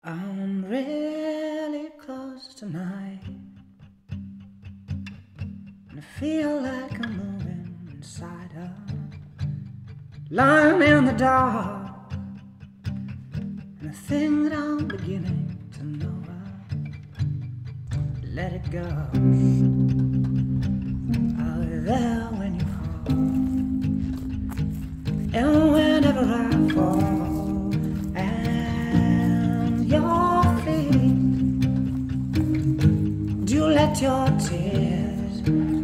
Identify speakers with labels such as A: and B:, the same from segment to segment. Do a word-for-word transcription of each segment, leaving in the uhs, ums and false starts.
A: I'm really close tonight, and I feel like I'm moving inside her, lying in the dark, and I think that I'm beginning to know her. Let it go. I'll be there when you call, and whenever I fall and your feet, do let your tears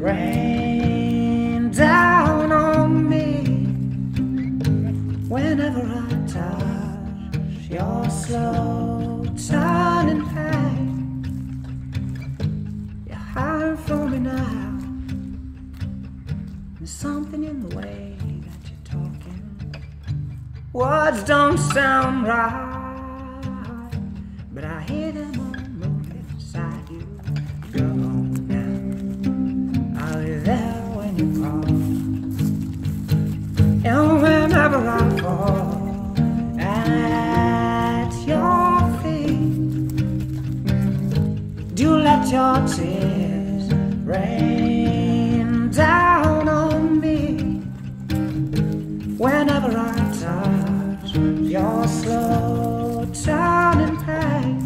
A: rain down on me. Whenever I touch your slow turning head, you're hiding from me now. There's something in the way that you're talking. Words don't sound right, but I hear them all moving inside you. Go on now, I'll be there when you call, and whenever I fall at your feet, do let your tears rain down on me. Whenever I touch your slow turning pain,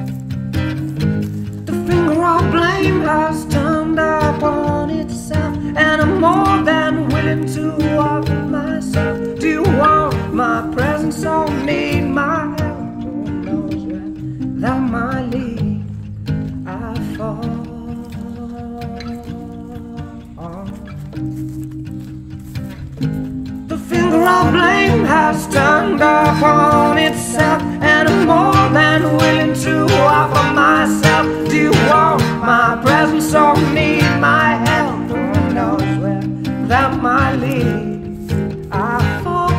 A: the finger of blame has turned upon itself, and I'm more than willing to offer myself. Do you want my presence or need my help? Who knows where that might lead? I fall. The finger of blame has turned upon itself, and I'm more than willing to offer myself. Do you want my presence or need my help? Who knows where that might lead? I fall.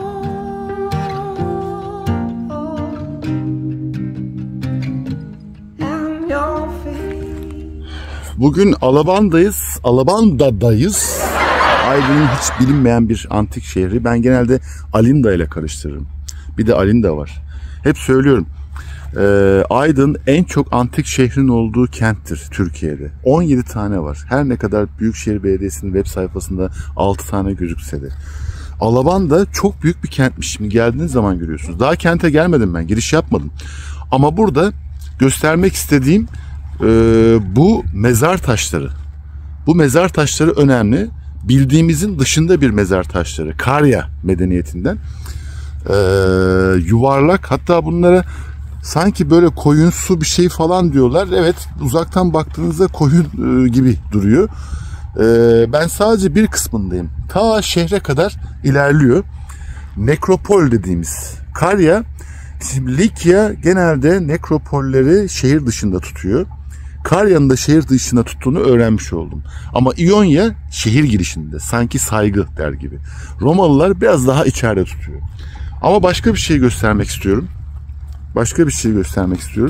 A: And your feet.
B: Bugün Alabanda'dayız. Alabanda'dayız. Aydın'ın hiç bilinmeyen bir antik şehri. Ben genelde Alinda ile karıştırırım. Bir de Alinda var. Hep söylüyorum. Ee, Aydın en çok antik şehrin olduğu kenttir Türkiye'de. on yedi tane var. Her ne kadar Büyükşehir Belediyesi'nin web sayfasında altı tane gözükse de. Alabanda çok büyük bir kentmiş. Şimdi geldiğiniz zaman görüyorsunuz. Daha kente gelmedim ben. Giriş yapmadım. Ama burada göstermek istediğim e, bu mezar taşları. Bu mezar taşları önemli. Bildiğimizin dışında bir mezar taşları. Karya medeniyetinden. Ee, yuvarlak, hatta bunlara sanki böyle koyunsu bir şey falan diyorlar. Evet, uzaktan baktığınızda koyun e, gibi duruyor. Ee, ben sadece bir kısmındayım. Ta şehre kadar ilerliyor. Nekropol dediğimiz Karya. Şimdi Likya genelde nekropolleri şehir dışında tutuyor. Karya'nın da şehir dışına tuttuğunu öğrenmiş oldum. Ama İonya şehir girişinde. Sanki saygı der gibi. Romalılar biraz daha içeride tutuyor. Ama başka bir şey göstermek istiyorum. Başka bir şey göstermek istiyorum.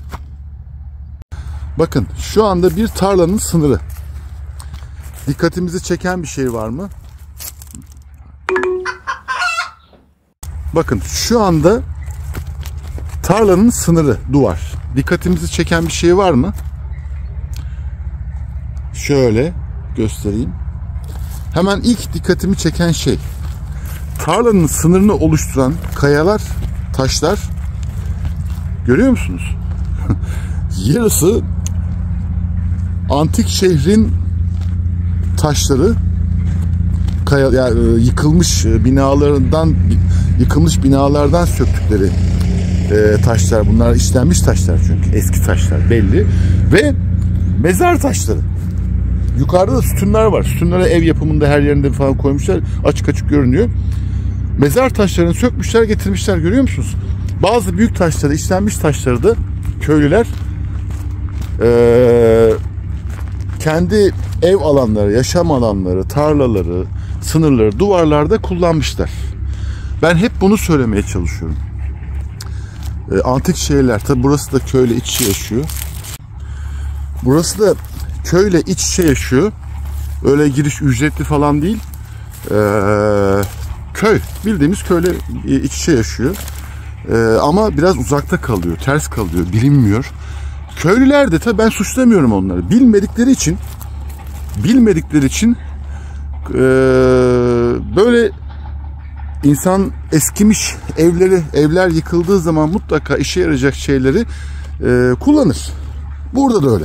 B: Bakın, şu anda bir tarlanın sınırı. Dikkatimizi çeken bir şey var mı? Bakın, şu anda tarlanın sınırı, duvar. Dikkatimizi çeken bir şey var mı? Şöyle göstereyim. Hemen ilk dikkatimi çeken şey, tarlanın sınırını oluşturan kayalar, taşlar. Görüyor musunuz? Yarısı antik şehrin taşları, kaya, yani yıkılmış binalardan yıkılmış binalardan söktükleri e, taşlar. Bunlar işlenmiş taşlar, çünkü eski taşlar belli. Ve mezar taşları. Yukarıda da sütunlar var. Sütunlara ev yapımında her yerinde falan koymuşlar. Açık açık görünüyor. Mezar taşlarını sökmüşler, getirmişler. Görüyor musunuz? Bazı büyük taşları, işlenmiş taşları da köylüler e, kendi ev alanları, yaşam alanları, tarlaları, sınırları, duvarlarda kullanmışlar. Ben hep bunu söylemeye çalışıyorum. E, antik şehirler, tabi burası da köyle iç içe yaşıyor. Burası da köyle iç içe yaşıyor. Öyle giriş ücretli falan değil. Ee, köy, bildiğimiz köyle iç içe yaşıyor. Ee, ama biraz uzakta kalıyor, ters kalıyor, bilinmiyor. Köylüler de tabii ben suçlamıyorum onları. Bilmedikleri için bilmedikleri için ee, böyle insan eskimiş evleri, evler yıkıldığı zaman mutlaka işe yarayacak şeyleri ee, kullanır. Burada da öyle.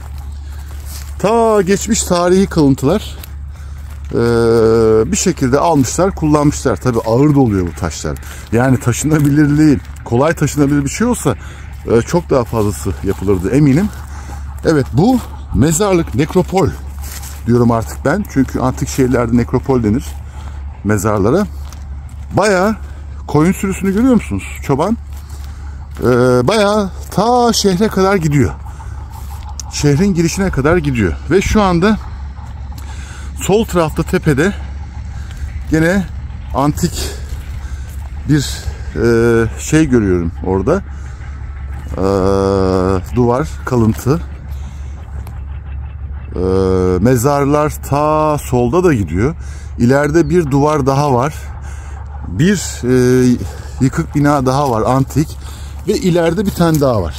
B: Ta geçmiş tarihi kalıntılar ee, bir şekilde almışlar, kullanmışlar. Tabii ağır da oluyor bu taşlar. Yani taşınabilir değil. Kolay taşınabilir bir şey olsa e, çok daha fazlası yapılırdı eminim. Evet, bu mezarlık, nekropol diyorum artık ben. Çünkü antik şehirlerde nekropol denir mezarlara. Bayağı koyun sürüsünü görüyor musunuz? Çoban. Ee, bayağı ta şehre kadar gidiyor. Şehrin girişine kadar gidiyor. Ve şu anda sol tarafta tepede gene antik bir e, şey görüyorum orada. E, duvar, kalıntı. E, mezarlar ta solda da gidiyor. İleride bir duvar daha var. Bir e, yıkık bina daha var, antik. Ve ileride bir tane daha var.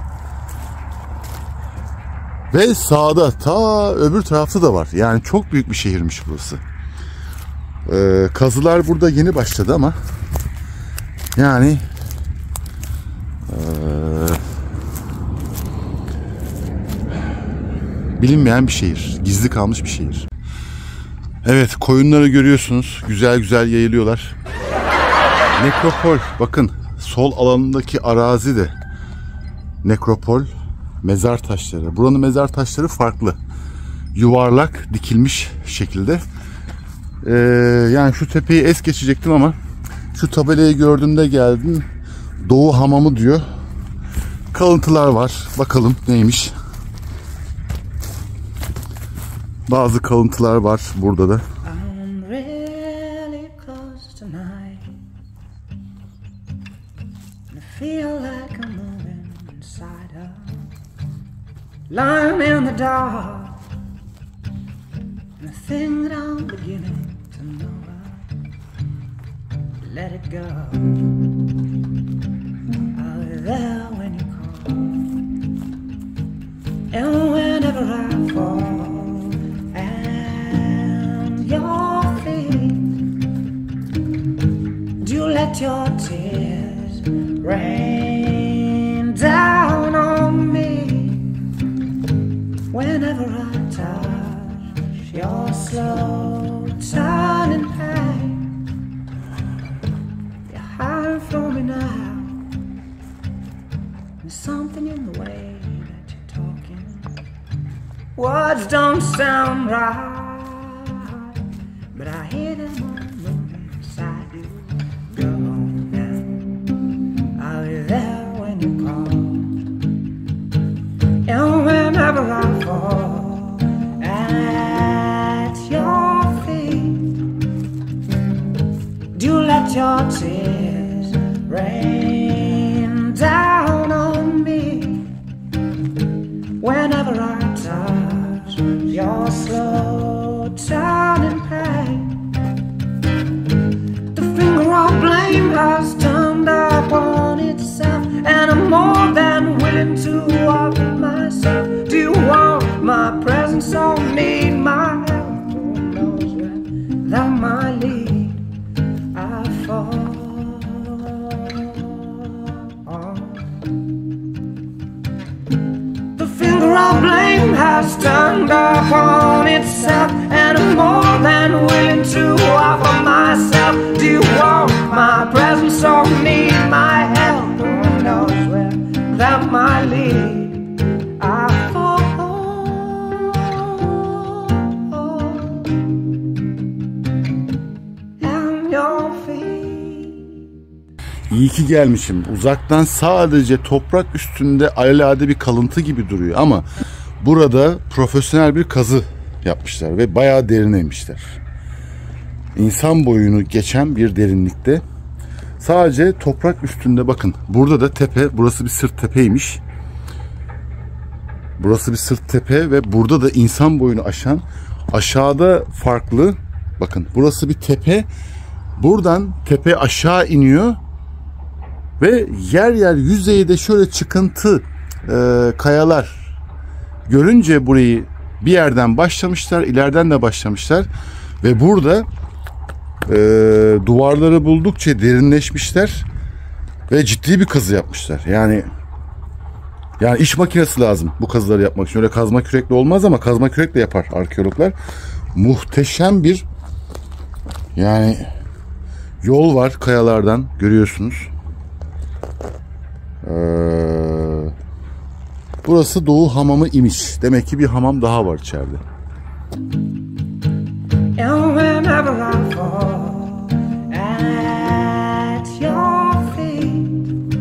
B: Ve sağda ta öbür tarafta da var. Yani çok büyük bir şehirmiş burası. Ee, kazılar burada yeni başladı ama yani ee, bilinmeyen bir şehir. Gizli kalmış bir şehir. Evet, koyunları görüyorsunuz. Güzel güzel yayılıyorlar. Nekropol. Bakın sol alanındaki arazi de nekropol. Mezar taşları. Buranın mezar taşları farklı. Yuvarlak, dikilmiş şekilde. Ee, yani şu tepeyi es geçecektim ama şu tabelayı gördüğümde geldim. Doğu Hamamı diyor. Kalıntılar var. Bakalım neymiş. Bazı kalıntılar var burada da.
A: Lying in the dark, the thing that I'm beginning to know about. Let it go. I'll be there when you call, and whenever I fall at your feet, do let your tears rain down on me. Whenever I touch your slow turning head, you're hiding from me now. There's something in the way that you're talking. Words don't sound right, but I hear them on the moving inside you. Go on now, I'll be there when you call. And whenever I fall at your feet, do let your tears rain down on me. Whenever I touch your slow turning pain, the finger of blame has turned upon itself, and I'm more than willing to offer myself. Do you want my presence or need my help? Who knows where that might lead? I fall. The finger of blame has turned upon itself, and I'm more than willing to offer myself. Do you want my presence or need my help? Who knows where that might lead? I fall at your feet.
B: İyi ki gelmişim. Uzaktan sadece toprak üstünde alelade bir kalıntı gibi duruyor ama burada profesyonel bir kazı yapmışlar ve bayağı derine inmişler. İnsan boyunu geçen bir derinlikte. Sadece toprak üstünde bakın. Burada da tepe. Burası bir sırt tepeymiş. Burası bir sırt tepe ve burada da insan boyunu aşan. Aşağıda farklı. Bakın burası bir tepe. Buradan tepe aşağı iniyor. Ve yer yer yüzeyde şöyle çıkıntı e, kayalar görünce burayı bir yerden başlamışlar, ileriden de başlamışlar ve burada e, duvarları buldukça derinleşmişler ve ciddi bir kazı yapmışlar. Yani yani iş makinesi lazım bu kazıları yapmak için. Öyle kazma kürekle olmaz ama kazma kürekle yapar arkeologlar. Muhteşem bir yani yol var kayalardan görüyorsunuz. Ee, burası Doğu Hamamı imiş. Demek ki bir hamam daha var içeride.
A: And whenever I fall at your feet,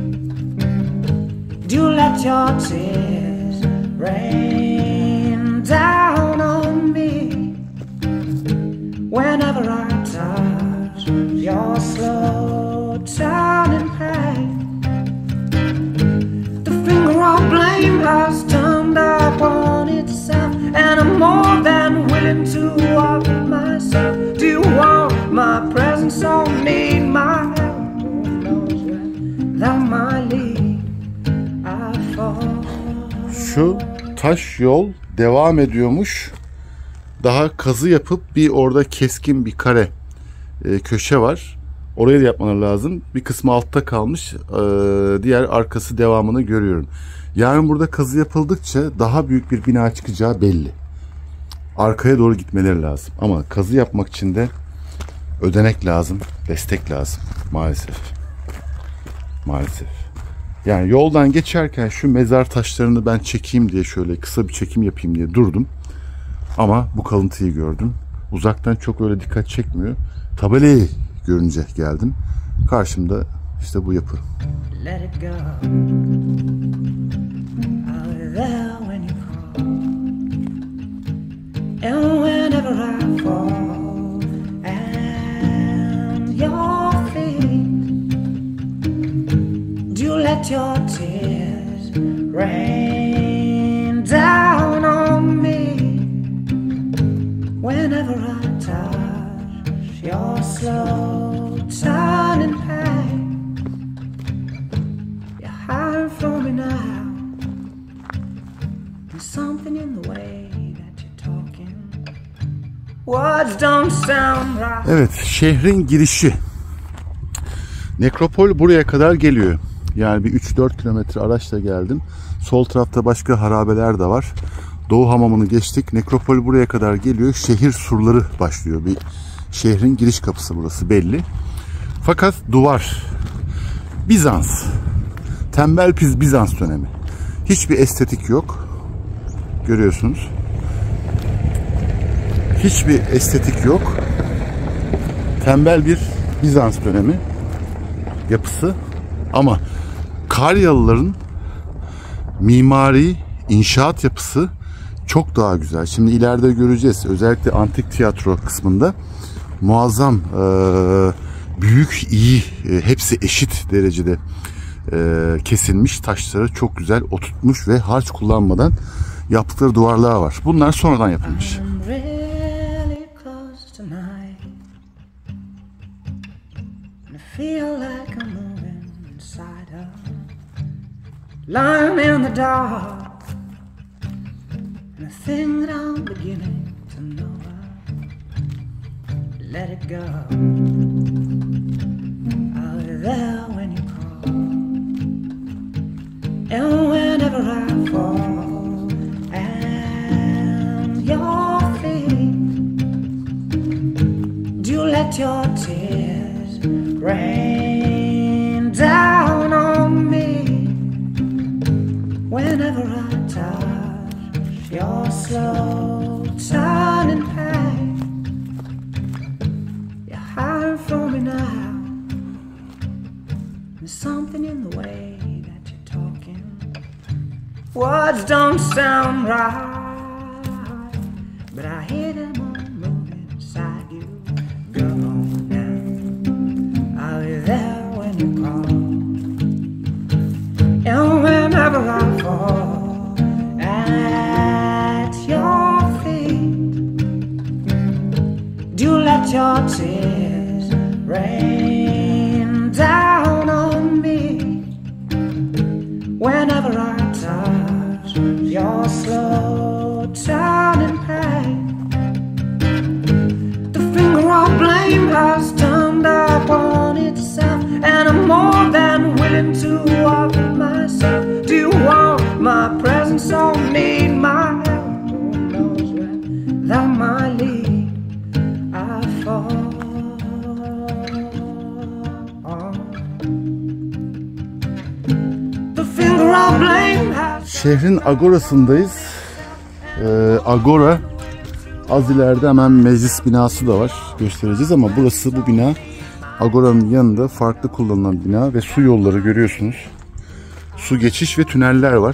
A: do let your tears rain down on me. Whenever I touch your slow turning pain, the finger of blame has turned upon itself, and I'm more than willing to offer myself. Do you want my presence or need my help? Who knows where that might lead? I fall.
B: Şu taş yol devam ediyormuş. Daha kazı yapıp bir orada keskin bir kare e, köşe var. Orayı da yapmaları lazım. Bir kısmı altta kalmış. E, diğer arkası devamını görüyorum. Yani burada kazı yapıldıkça daha büyük bir bina çıkacağı belli. Arkaya doğru gitmeleri lazım. Ama kazı yapmak için de ödenek lazım, destek lazım maalesef. Maalesef. Yani yoldan geçerken şu mezar taşlarını ben çekeyim diye şöyle kısa bir çekim yapayım diye durdum. Ama bu kalıntıyı gördüm. Uzaktan çok öyle dikkat çekmiyor. Tabelayı görünce geldim. Karşımda işte bu yapı.
A: Let it go. Out there when you call. And whenever I fall at your feet, do let your tears rain down on me. Whenever I touch your slow turning pain, you're hiding from me now. There's something in the way that you're talking. Words don't sound right.
B: Evet, şehrin girişi. Nekropol buraya kadar geliyor. Yani bir üç dört kilometre araçla geldim. Sol tarafta başka harabeler de var. Doğu Hamamı'nı geçtik. Nekropol buraya kadar geliyor. Şehir surları başlıyor. Bir şehrin giriş kapısı burası belli. Fakat duvar Bizans. Tembel piz Bizans dönemi. Hiçbir estetik yok. Görüyorsunuz. Hiçbir estetik yok. Tembel bir Bizans dönemi yapısı. Ama Karyalıların mimari inşaat yapısı çok daha güzel. Şimdi ileride göreceğiz. Özellikle antik tiyatro kısmında muazzam, e, büyük, iyi, e, hepsi eşit derecede e, kesilmiş taşları çok güzel oturtmuş ve harç kullanmadan yaptıkları duvarlar var. Bunlar sonradan yapılmış.
A: Lying in the dark, and a thing that I'm beginning to know of. Let it go. I'll be there when you call, and whenever I fall at your feet, do let your tears rain down on me. Whenever I touch your slow turning pain, you're hiding from me now. There's something in the way that you're talking. Words don't sound right, but I hear them all moving inside you. Go on now, I'll be there when you call. And whenever I fall at your feet, do let your tears rain down on me. willing to offer myself? Do you want my presence or need my help? Who knows without my lead I fall. The finger of blame has...
B: Şehrin agorasındayız. Ee, agora az ileride hemen meclis binası da var. Göstereceğiz ama burası, bu bina agoranın yanında farklı kullanılan bina ve su yolları görüyorsunuz. Su geçiş ve tüneller var.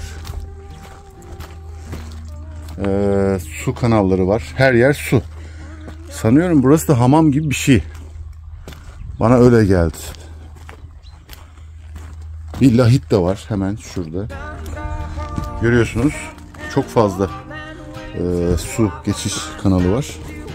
B: Ee, su kanalları var. Her yer su. Sanıyorum burası da hamam gibi bir şey. Bana öyle geldi. Bir lahit de var hemen şurada. Görüyorsunuz. Çok fazla e, su geçiş kanalı var.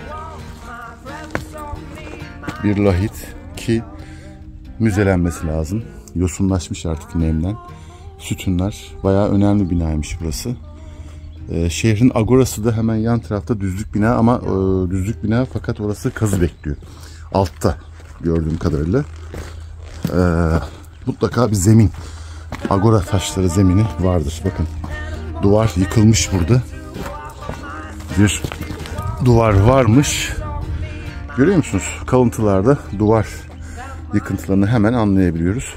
B: Bir lahit ki müzelenmesi lazım. Yosunlaşmış artık nemden. Sütunlar. Bayağı önemli binaymış burası. Ee, şehrin agorası da hemen yan tarafta düzlük bina ama e, düzlük bina fakat orası kazı bekliyor. Altta gördüğüm kadarıyla. Ee, mutlaka bir zemin. Agora taşları zemini vardır. Bakın. Duvar yıkılmış burada. Bir duvar varmış. Görüyor musunuz? Kalıntılarda duvar yıkıntılarını hemen anlayabiliyoruz.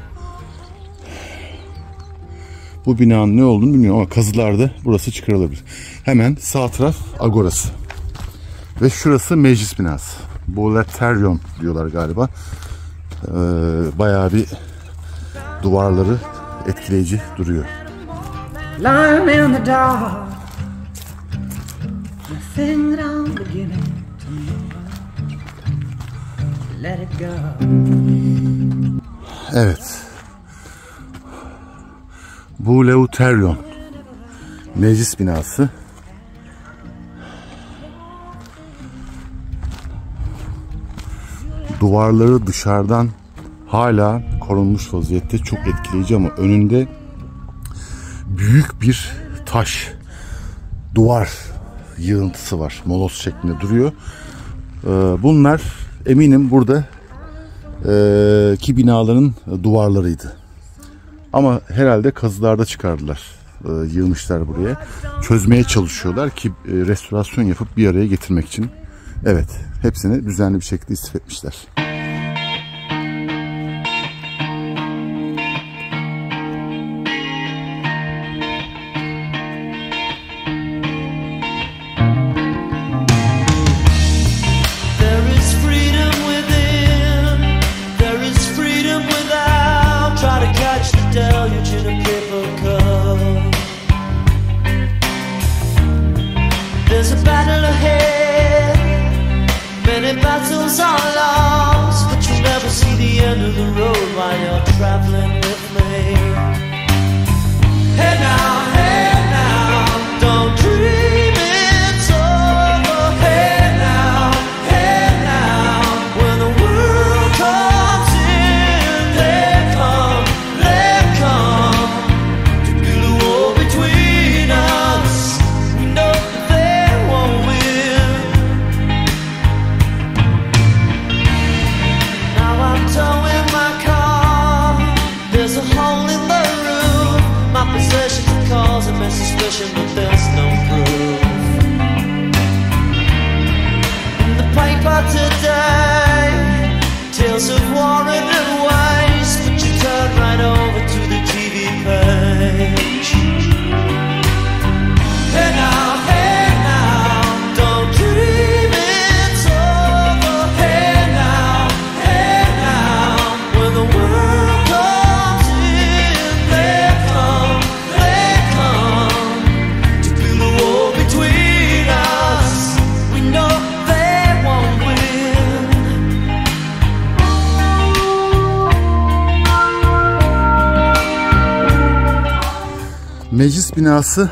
B: Bu binanın ne olduğunu bilmiyorum ama kazılarda burası çıkarılabilir. Hemen sağ taraf agorası. Ve şurası meclis binası. Boleterion diyorlar galiba. Ee, bayağı bir duvarları etkileyici duruyor.
A: Lying in the dark, the thing that I'm beginning to know. Let it go.
B: Evet. Boleterion meclis binası. Duvarları dışarıdan hala korunmuş vaziyette, çok etkileyici ama önünde büyük bir taş duvar yığıntısı var. Moloz şeklinde duruyor. Bunlar eminim burada ki binaların duvarlarıydı. Ama herhalde kazılarda çıkardılar. Yığmışlar buraya. Çözmeye çalışıyorlar ki restorasyon yapıp bir araya getirmek için. Evet, hepsini düzenli bir şekilde istif etmişler. Meclis binası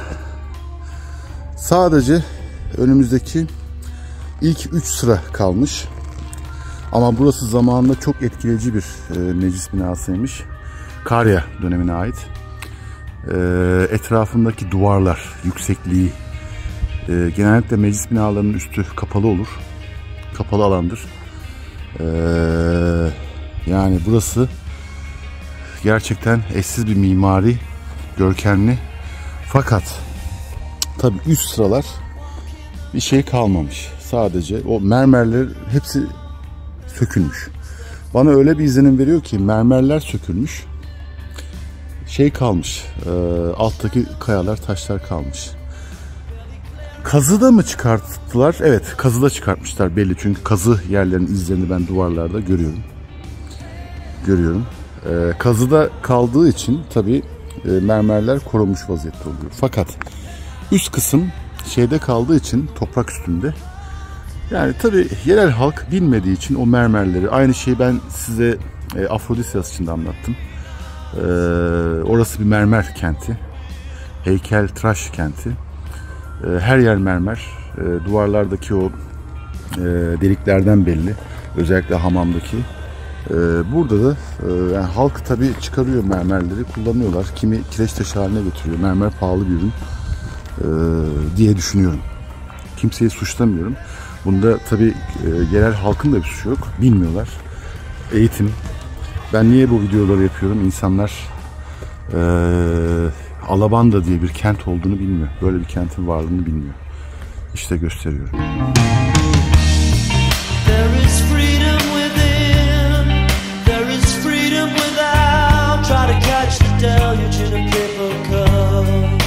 B: sadece önümüzdeki ilk üç sıra kalmış. Ama burası zamanında çok etkileyici bir e, meclis binasıymış. Karya dönemine ait. E, etrafındaki duvarlar, yüksekliği, e, genellikle meclis binalarının üstü kapalı olur. Kapalı alandır. E, yani burası gerçekten eşsiz bir mimari, görkemli. Fakat tabii üst sıralar bir şey kalmamış. Sadece o mermerler hepsi sökülmüş. Bana öyle bir izlenim veriyor ki mermerler sökülmüş. Şey kalmış, e, alttaki kayalar, taşlar kalmış. Kazıda mı çıkarttılar? Evet, kazıda çıkartmışlar belli. Çünkü kazı yerlerinin izlerini ben duvarlarda görüyorum. Görüyorum. E, kazıda kaldığı için tabii e, mermerler korunmuş vaziyette oluyor. Fakat üst kısım şeyde kaldığı için, toprak üstünde. Yani tabii yerel halk bilmediği için o mermerleri, aynı şeyi ben size e, Afrodisyas için de anlattım. E, orası bir mermer kenti. Heykeltıraş kenti. E, her yer mermer. E, duvarlardaki o e, deliklerden belli. Özellikle hamamdaki. E, burada da e, yani halk tabii çıkarıyor mermerleri, kullanıyorlar. Kimi kireç taşı haline getiriyor. Mermer pahalı bir ürün e, diye düşünüyorum. Kimseyi suçlamıyorum. Bunda tabii e, yerel halkın da bir suçu yok. Bilmiyorlar. Eğitim. Ben niye bu videoları yapıyorum? İnsanlar e, Alabanda diye bir kent olduğunu bilmiyor. Böyle bir kentin varlığını bilmiyor. İşte gösteriyorum. There is freedom within. There is freedom without. Try to catch the deluge in a paper cup.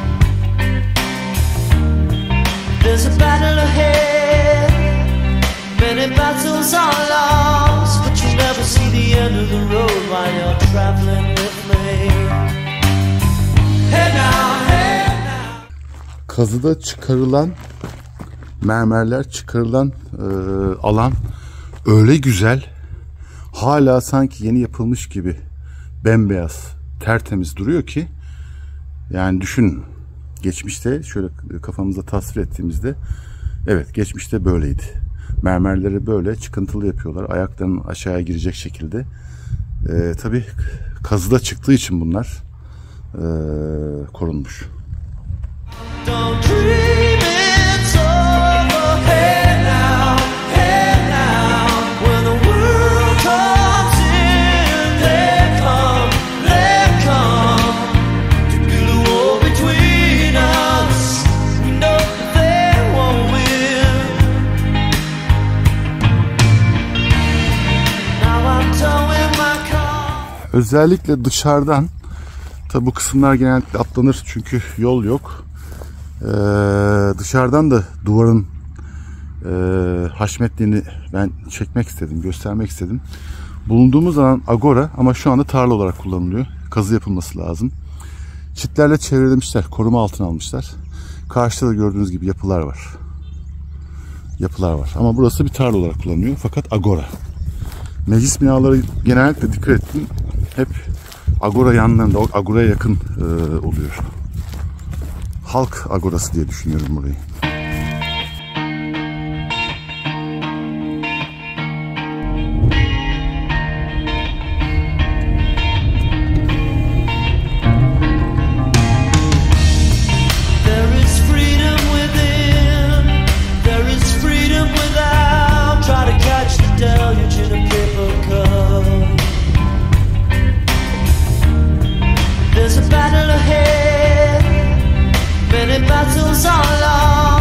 B: There's a battle ahead. Many battles are lost, but you never see the end of the road while you're traveling with me. Hey now, hey now. Kazıda çıkarılan mermerler, çıkarılan e, alan öyle güzel, hala sanki yeni yapılmış gibi bembeyaz, tertemiz duruyor ki, yani düşün, geçmişte şöyle kafamızda tasvir ettiğimizde, evet geçmişte böyleydi. Mermerleri böyle çıkıntılı yapıyorlar. Ayaklarının aşağıya girecek şekilde. Ee, tabii kazıda çıktığı için bunlar e, korunmuş. Özellikle dışarıdan, tabi bu kısımlar genellikle atlanır çünkü yol yok. Ee, dışarıdan da duvarın e, haşmetliğini ben çekmek istedim, göstermek istedim. Bulunduğumuz alan agora ama şu anda tarla olarak kullanılıyor. Kazı yapılması lazım. Çitlerle çevrelemişler, koruma altına almışlar. Karşıda da gördüğünüz gibi yapılar var. Yapılar var ama burası bir tarla olarak kullanılıyor fakat agora. Meclis binaları genellikle dikkat ettim. Hep agora yanlarında, agoraya yakın e, oluyor. Halk agorası diye düşünüyorum burayı.
A: There's a battle ahead. Many battles are lost.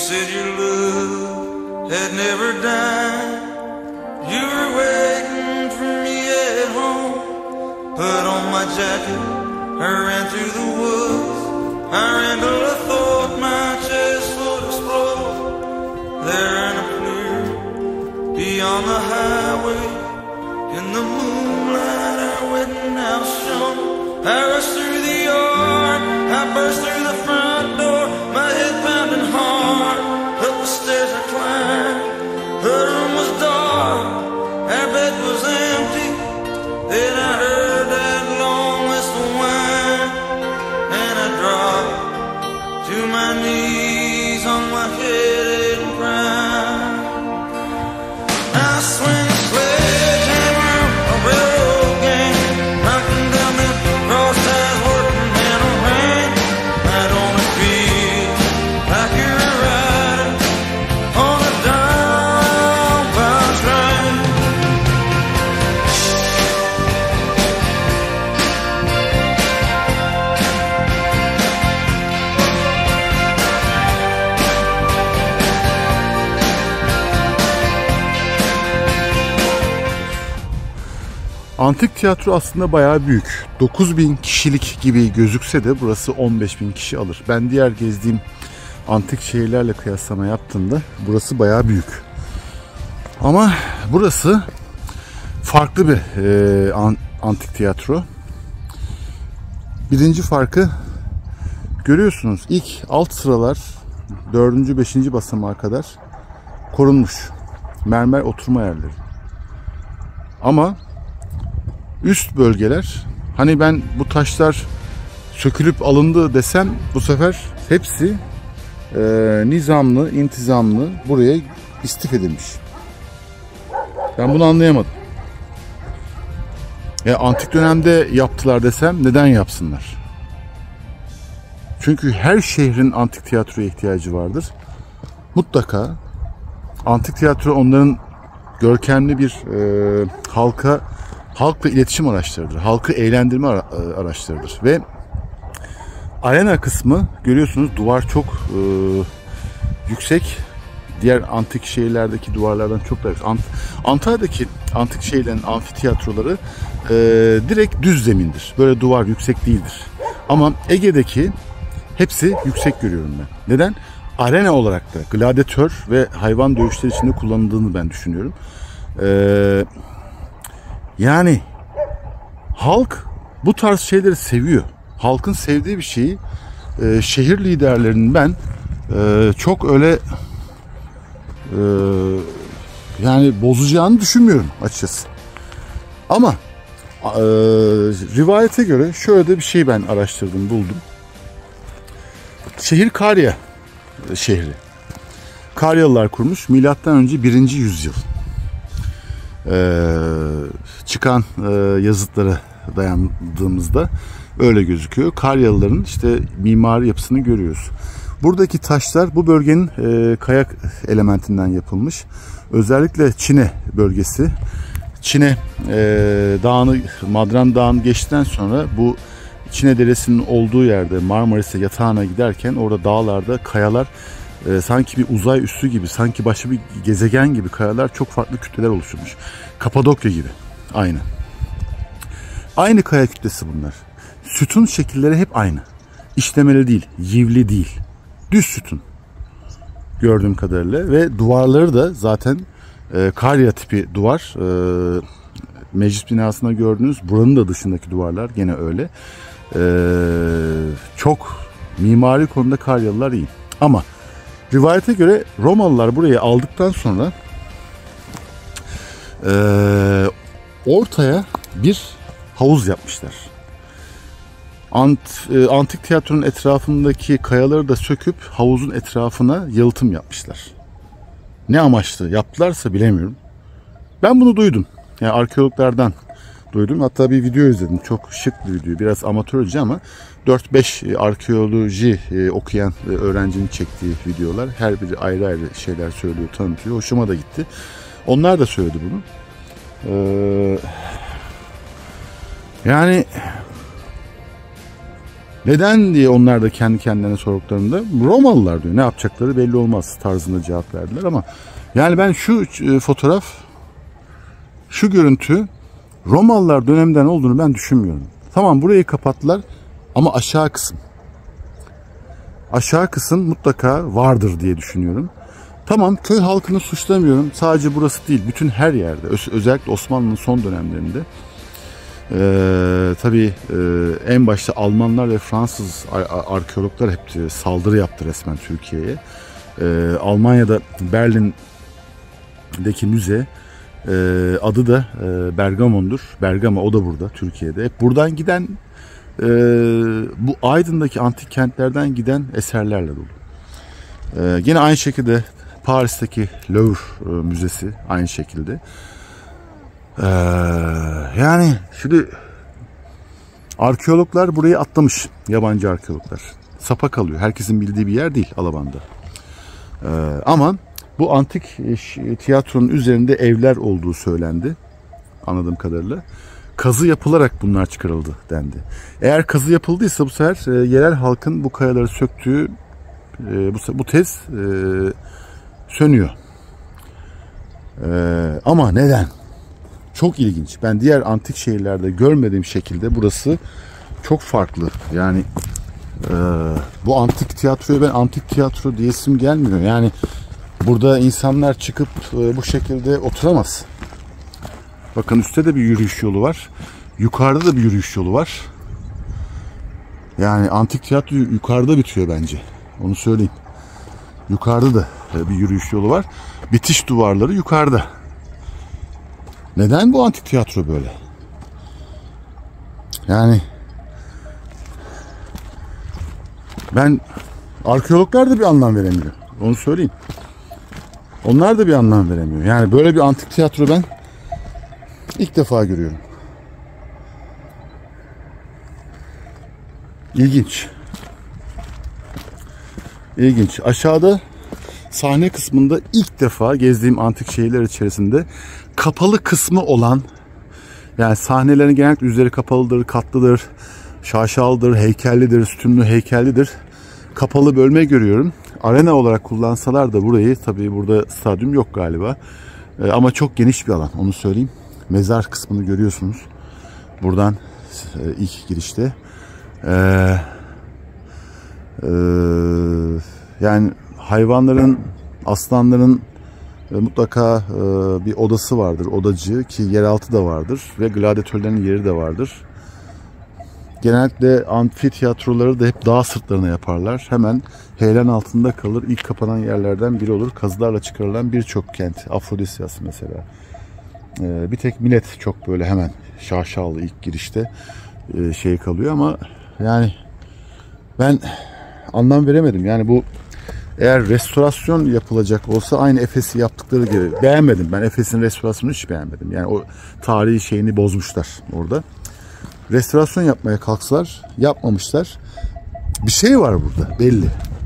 C: said your love had never died. You were waiting for me at home. Put on my jacket, I ran through the woods. I ran till I thought my chest would explode. There in a clear beyond the highway, in the moonlight our wedding house shone. I rushed through the yard, I burst through the front door, my head pounding hard. Up the stairs I climbed, the room was dark, our bed was empty. Then I heard that long whistle whine, and I dropped to my knees on my head and cried. I swing a sledgehammer, a railroad gang, knocking down them cross ties, working in a rain. I don't feel like you're a rider on a downbound train.
B: Antik tiyatro aslında bayağı büyük. dokuz bin kişilik gibi gözükse de burası on beş bin kişi alır. Ben diğer gezdiğim antik şehirlerle kıyaslama yaptığımda burası bayağı büyük. Ama burası farklı bir e, an, antik tiyatro. Birinci farkı görüyorsunuz. İlk alt sıralar dördüncü beşinci basamağa kadar korunmuş. Mermer oturma yerleri. Ama üst bölgeler, hani ben bu taşlar sökülüp alındı desem bu sefer hepsi e, nizamlı, intizamlı buraya istif edilmiş. Ben bunu anlayamadım. Ya antik dönemde yaptılar desem neden yapsınlar? Çünkü her şehrin antik tiyatroya ihtiyacı vardır. Mutlaka antik tiyatro onların görkemli bir e, halka halkla iletişim araçlarıdır. Halkı eğlendirme araçlarıdır. Ve arena kısmı görüyorsunuz, duvar çok e, yüksek. Diğer antik şehirlerdeki duvarlardan çok daha yüksek. Ant Antalya'daki antik şehirlerin amfitiyatroları e, direkt düz zemindir. Böyle duvar yüksek değildir. Ama Ege'deki hepsi yüksek görüyorum ben. Neden? Arena olarak da gladyatör ve hayvan dövüşleri içinde kullanıldığını ben düşünüyorum. Eee Yani halk bu tarz şeyleri seviyor. Halkın sevdiği bir şeyi e, şehir liderlerinin ben e, çok öyle e, yani bozacağını düşünmüyorum açıkçası. Ama e, rivayete göre şöyle de bir şey ben araştırdım, buldum. Şehir Karya şehri. Karyalılar kurmuş. Milattan önce birinci yüzyıl. Ee, çıkan e, yazıtlara dayandığımızda öyle gözüküyor. Karyalıların işte mimari yapısını görüyoruz. Buradaki taşlar bu bölgenin e, kayak elementinden yapılmış. Özellikle Çine bölgesi. Çine e, Dağı'nı, Madran Dağı'nı geçtikten sonra bu Çine Deresi'nin olduğu yerde Marmaris'e yatağına giderken orada dağlarda kayalar e, sanki bir uzay üssü gibi, sanki başka bir gezegen gibi kayalar çok farklı kütleler oluşturmuş. Kapadokya gibi. Aynı. Aynı kaya kütlesi bunlar. Sütun şekilleri hep aynı. İşlemeli değil, yivli değil. Düz sütun. Gördüğüm kadarıyla. Ve duvarları da zaten e, Karya tipi duvar. E, meclis binasında gördüğünüz buranın da dışındaki duvarlar gene öyle. E, çok mimari konuda Karyalılar iyi. Ama rivayete göre Romalılar burayı aldıktan sonra e, ortaya bir havuz yapmışlar. Ant, e, antik tiyatronun etrafındaki kayaları da söküp havuzun etrafına yalıtım yapmışlar. Ne amaçlı yaptılarsa bilemiyorum. Ben bunu duydum. Yani arkeologlardan duydum. Hatta bir video izledim. Çok şık bir video. Biraz amatörce ama dört beş arkeoloji okuyan öğrencinin çektiği videolar. Her biri ayrı ayrı şeyler söylüyor, tanıtıyor. Hoşuma da gitti. Onlar da söyledi bunu. Ee, yani Neden diye onlar da kendi kendilerine sorduklarında Romalılar diyor. Ne yapacakları belli olmaz tarzında cevap verdiler ama yani ben şu fotoğraf, şu görüntü Romalılar döneminden olduğunu ben düşünmüyorum. Tamam, burayı kapattılar ama aşağı kısım. Aşağı kısım mutlaka vardır diye düşünüyorum. Tamam, köy halkını suçlamıyorum. Sadece burası değil, bütün her yerde. Özellikle Osmanlı'nın son dönemlerinde. Ee, tabii e, en başta Almanlar ve Fransız ar- arkeologlar hep saldırı yaptı resmen Türkiye'ye. Ee, Almanya'da Berlin'deki müze e, adı da e, Bergamon'dur. Bergama, o da burada Türkiye'de. Hep buradan giden e, bu Aydın'daki antik kentlerden giden eserlerle dolu. E, yine aynı şekilde Paris'teki Louvre e, Müzesi aynı şekilde. Ee, yani şimdi arkeologlar burayı atlamış, yabancı arkeologlar. Sapa kalıyor. Herkesin bildiği bir yer değil Alaban'da. Ee, ama bu antik tiyatronun üzerinde evler olduğu söylendi. Anladığım kadarıyla. Kazı yapılarak bunlar çıkarıldı dendi. Eğer kazı yapıldıysa bu sefer e, yerel halkın bu kayaları söktüğü e, bu, bu tez e, sönüyor. E, ama neden? Çok ilginç. Ben diğer antik şehirlerde görmediğim şekilde burası çok farklı. Yani e, bu antik tiyatroya ben antik tiyatro diyesim gelmiyor. Yani burada insanlar çıkıp e, bu şekilde oturamaz. Bakın üstte de bir yürüyüş yolu var. Yukarıda da bir yürüyüş yolu var. Yani antik tiyatro yukarıda bitiyor bence. Onu söyleyeyim. Yukarıda da bir yürüyüş yolu var. Bitiş duvarları yukarıda. Neden bu antik tiyatro böyle? Yani ben arkeologlar da bir anlam veremiyor. Onu söyleyeyim. Onlar da bir anlam veremiyor. Yani böyle bir antik tiyatro ben ilk defa görüyorum. İlginç. İlginç. Aşağıda sahne kısmında ilk defa gezdiğim antik şehirler içerisinde kapalı kısmı olan, yani sahnelerin genellikle üzeri kapalıdır, katlıdır, şaşalıdır, heykellidir, sütunlu heykellidir. Kapalı bölme görüyorum. Arena olarak kullansalar da burayı, tabii burada stadyum yok galiba. Ee, ama çok geniş bir alan, onu söyleyeyim. Mezar kısmını görüyorsunuz. Buradan e, ilk girişte. Ee, e, yani hayvanların, aslanların e, mutlaka e, bir odası vardır, odacı, ki yeraltı da vardır ve gladyatörlerin yeri de vardır. Genellikle amfitiyatroları da hep dağ sırtlarına yaparlar. Hemen heyelan altında kalır. İlk kapanan yerlerden biri olur. Kazılarla çıkarılan birçok kent. Afrodisyas mesela. Ee, bir tek Millet çok böyle hemen şaşalı ilk girişte e, şey kalıyor ama yani ben anlam veremedim. Yani bu eğer restorasyon yapılacak olsa aynı Efes'i yaptıkları gibi. Beğenmedim. Ben Efes'in restorasyonunu hiç beğenmedim. Yani o tarihi şeyini bozmuşlar orada. Restorasyon yapmaya kalksalar, yapmamışlar. Bir şey var burada belli.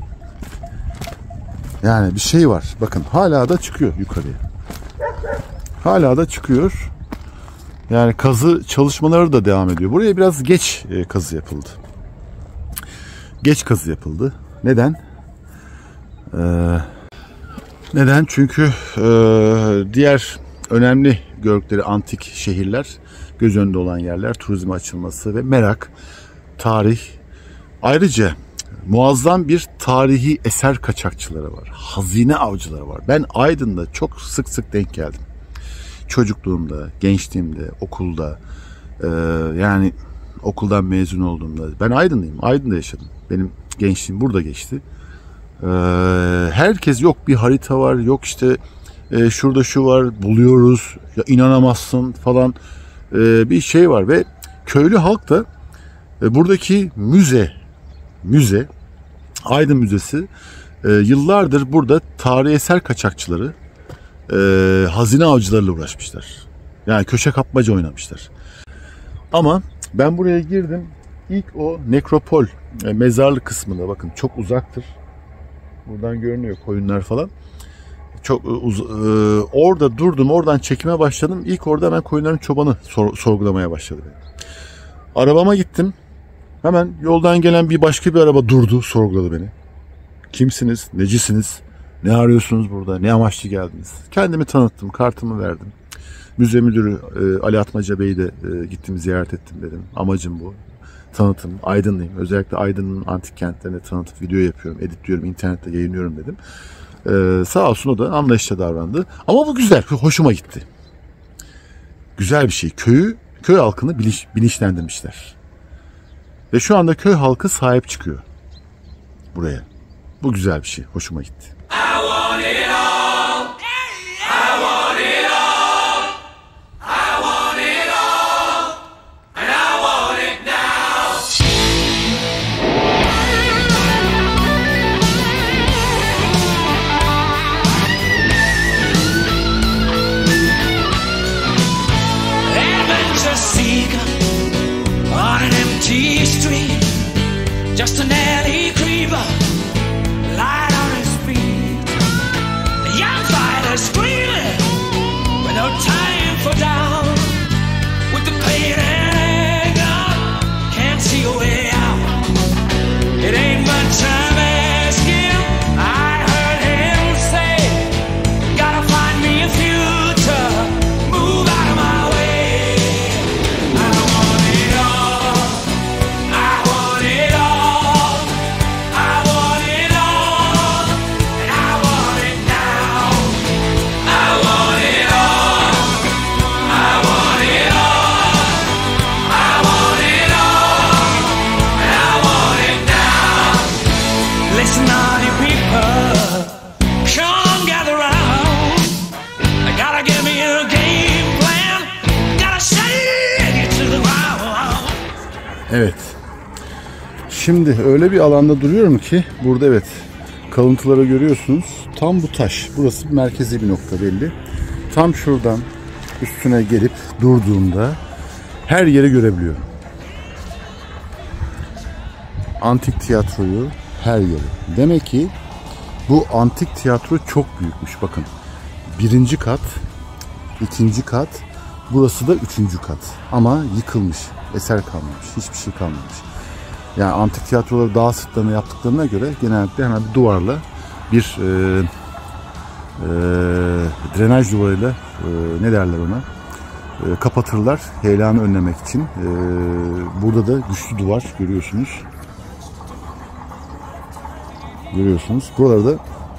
B: Yani bir şey var. Bakın hala da çıkıyor yukarıya. Hala da çıkıyor. Yani kazı çalışmaları da devam ediyor. Buraya biraz geç e, kazı yapıldı. Geç kazı yapıldı. Neden? Ee, neden? Çünkü e, diğer önemli gördükleri antik şehirler, göz önünde olan yerler, turizme açılması ve merak, tarih. Ayrıca muazzam bir tarihi eser kaçakçıları var. Hazine avcıları var. Ben Aydın'da çok sık sık denk geldim. Çocukluğumda, gençliğimde, okulda, e, yani okuldan mezun olduğumda. Ben Aydın'dayım. Aydın'da yaşadım. Benim gençliğim burada geçti. E, herkes yok bir harita var, yok işte e, şurada şu var, buluyoruz, ya inanamazsın falan e, bir şey var ve köylü halk da e, buradaki müze, müze, Aydın Müzesi e, yıllardır burada tarihi eser kaçakçıları, e, hazine avcılarıyla uğraşmışlar. Yani köşe kapmaca oynamışlar. Ama ben buraya girdim. İlk o nekropol, e, mezarlık kısmında bakın çok uzaktır. Buradan görünüyor koyunlar falan. Çok uz- e, orada durdum, oradan çekime başladım. İlk orada ben koyunların çobanı sor- sorgulamaya başladım. Arabama gittim. Hemen yoldan gelen bir başka bir araba durdu, sorguladı beni. Kimsiniz, necisiniz, ne arıyorsunuz burada, ne amaçlı geldiniz? Kendimi tanıttım, kartımı verdim. Müze müdürü e, Ali Atmaca Bey'i de e, gittim, ziyaret ettim dedim. Amacım bu. Tanıtım, Aydınlıyım. Özellikle Aydın'ın antik kentlerine tanıtıp video yapıyorum, editliyorum, internette yayınlıyorum dedim. Ee, sağ olsun o da anlayışla davrandı. Ama bu güzel, hoşuma gitti. Güzel bir şey. Köyü, köy halkını bilinç, bilinçlendirmişler. Ve şu anda köy halkı sahip çıkıyor buraya. Bu güzel bir şey, hoşuma gitti.
A: I want it all. I want it all. I want it all. And I want it now. Adventure seeker on an empty street, just an alley creeper, light on his feet. The young fighter screaming with no time for down, with the pain and anger, can't see a way out. It ain't much time asking. I heard him say, gotta find me a future, move out of my way. I want it all. I want it all. I want it all. And I want it now. I want it all. I want it all. I want it all. And I want it now. Listen, all you people, come gather round. I gotta give me a game plan. Gotta shake it to the ground.
B: Evet. Şimdi öyle bir alanda duruyorum ki burada evet kalıntıları görüyorsunuz. Tam bu taş. Burası merkezi bir nokta belli. Tam şuradan üstüne gelip durduğumda her yeri görebiliyorum. Antik tiyatroyu, her yeri. Demek ki bu antik tiyatro çok büyükmüş. Bakın. Birinci kat, ikinci kat, burası da üçüncü kat. Ama yıkılmış. Eser kalmamış. Hiçbir şey kalmamış. Yani antik tiyatroları dağ sırtlarına yaptıklarına göre genellikle hemen bir duvarla bir e, e, drenaj duvarıyla e, ne derler ona e, kapatırlar heyelanı önlemek için. E, burada da güçlü duvar görüyorsunuz. Görüyorsunuz. Buralarda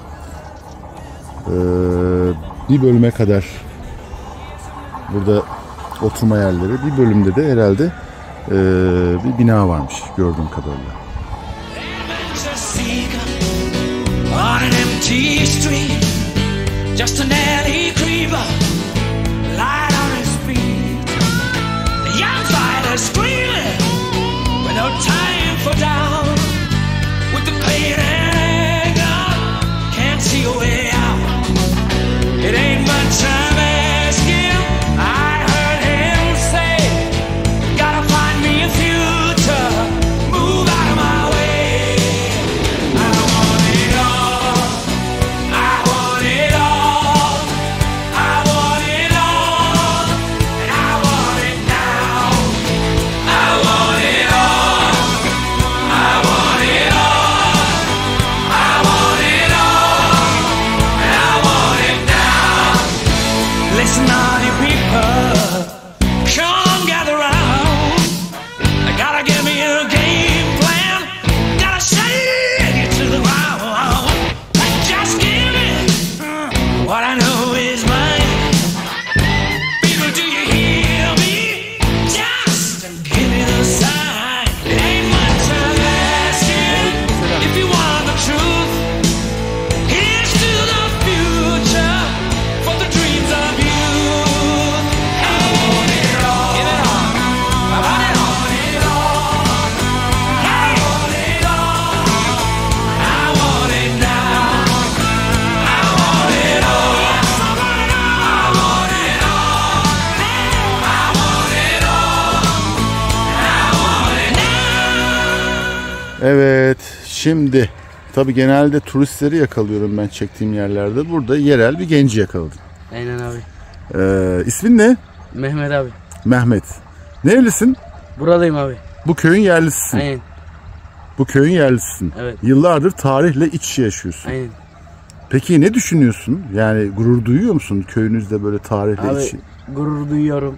B: e, bir bölüme kadar burada oturma yerleri, bir bölümde de herhalde e, bir bina varmış gördüğüm kadarıyla.
A: Adventure seeker on an empty street, just an alley creeper, light on his feet. The young fighter screaming with no time for down, with the pain and anger, can't see a way out. It ain't much time asking. I heard him say, gotta find me a future, move out of my way. I want it all. I want it all. I want it all. And I want it now. I want it all. I want it all. I want it all. And I want it now. Listen, all you people, come gather round. I gotta give me a game plan. Gotta shake it to the ground. Just give me uh, what I know is mine. People, do you hear me? Just give me the sign. It ain't much time asking. If you want the truth, here's to the future, for the dreams of youth. I want it all. Give it all. I want it all. I want it all. I want it now. I want it all. I want it all. I want it all. I want it now.
B: Evet, şimdi tabii genelde turistleri yakalıyorum ben çektiğim yerlerde. Burada yerel bir genci yakaladım.
D: Aynen abi.
B: Ee, ismin ne?
D: Mehmet abi.
B: Mehmet. Nerelisin?
D: Buradayım abi.
B: Bu köyün yerlisisin.
D: Aynen.
B: Bu köyün yerlisisin.
D: Evet.
B: Yıllardır tarihle iç içe yaşıyorsun.
D: Aynen.
B: Peki ne düşünüyorsun? Yani gurur duyuyor musun köyünüzde böyle tarihle
D: Abi
B: iç?
D: gurur duyuyorum.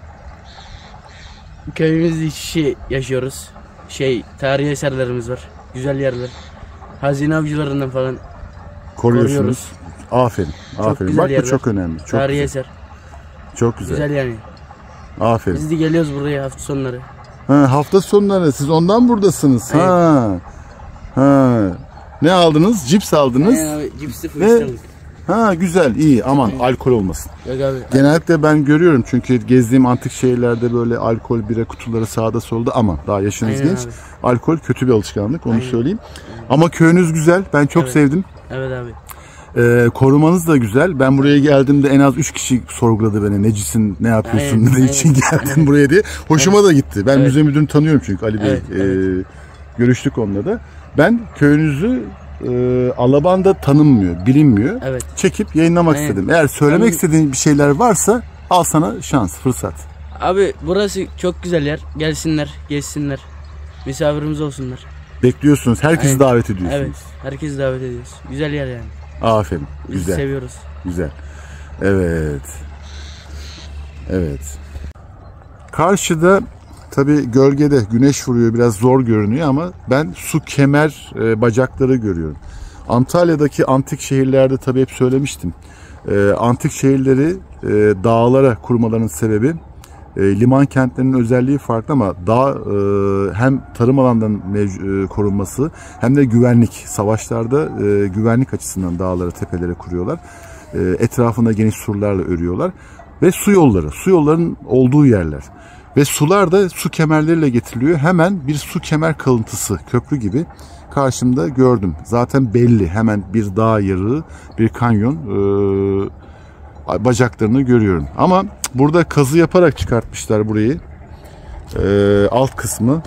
D: Köyümüzde iç içe yaşıyoruz. Şey, tarihi eserlerimiz var. Güzel yerler. Hazine avcılarından falan
B: Koruyorsunuz.
D: koruyoruz.
B: Aferin. Aferin.
D: güzel
B: Bak bu
D: yerler.
B: çok önemli. Çok
D: Tarihi
B: güzel.
D: eser.
B: Çok güzel.
D: Güzel yani.
B: Aferin.
D: Biz de geliyoruz buraya hafta sonları.
B: Ha, hafta sonları siz ondan buradasınız.
D: Evet.
B: Ha. Ha. Ne aldınız? Cips aldınız.
D: Aynen abi, cipsi
B: Ve-
D: fırçaladık.
B: Ha güzel, iyi. Aman alkol olmasın.
D: Yok abi.
B: Genellikle ben görüyorum çünkü gezdiğim antik şehirlerde böyle alkol bira kutuları sağda solda ama daha yaşınız
D: Aynen
B: genç.
D: abi.
B: Alkol kötü bir alışkanlık onu
D: Aynen.
B: söyleyeyim. Ama köyünüz güzel. Ben çok
D: Evet.
B: sevdim.
D: Evet abi.
B: Ee, korumanız da güzel. Ben buraya geldiğimde en az üç kişi sorguladı beni. Necisin, ne yapıyorsun,
D: Aynen,
B: ne
D: aynen.
B: için geldin buraya diye. Hoşuma da gitti. Ben
D: Evet.
B: müze müdürünü tanıyorum çünkü Ali Bey.
D: Evet,
B: Ee, görüştük onunla da. Ben köyünüzü e, Alabanda tanınmıyor, bilinmiyor.
D: Evet.
B: Çekip yayınlamak
D: Aynen.
B: istedim. Eğer söylemek
D: Tanın-
B: istediğin bir şeyler varsa al sana şans, fırsat.
D: Abi burası çok güzel yer. Gelsinler, gezsinler. Misafirimiz olsunlar.
B: Bekliyorsunuz. Herkesi
D: Aynen.
B: davet ediyorsunuz.
D: Evet. Herkesi davet ediyoruz. Güzel yer yani.
B: Aferin.
D: Biz
B: Güzel.
D: seviyoruz.
B: Güzel. Evet. Evet. Karşıda tabii gölgede güneş vuruyor, biraz zor görünüyor ama ben su kemer e, bacakları görüyorum. Antalya'daki antik şehirlerde tabii hep söylemiştim. E, antik şehirleri e, dağlara kurmalarının sebebi e, liman kentlerinin özelliği farklı ama dağ e, hem tarım alanlarının mev- e, korunması hem de güvenlik. Savaşlarda e, güvenlik açısından dağlara, tepelere kuruyorlar. E, etrafında geniş surlarla örüyorlar. Ve su yolları, su yollarının olduğu yerler. Ve sular da su kemerleriyle getiriliyor. Hemen bir su kemer kalıntısı, köprü gibi karşımda gördüm. Zaten belli, hemen bir dağ yarığı, bir kanyon e, bacaklarını görüyorum. Ama burada kazı yaparak çıkartmışlar burayı. E, alt kısmı.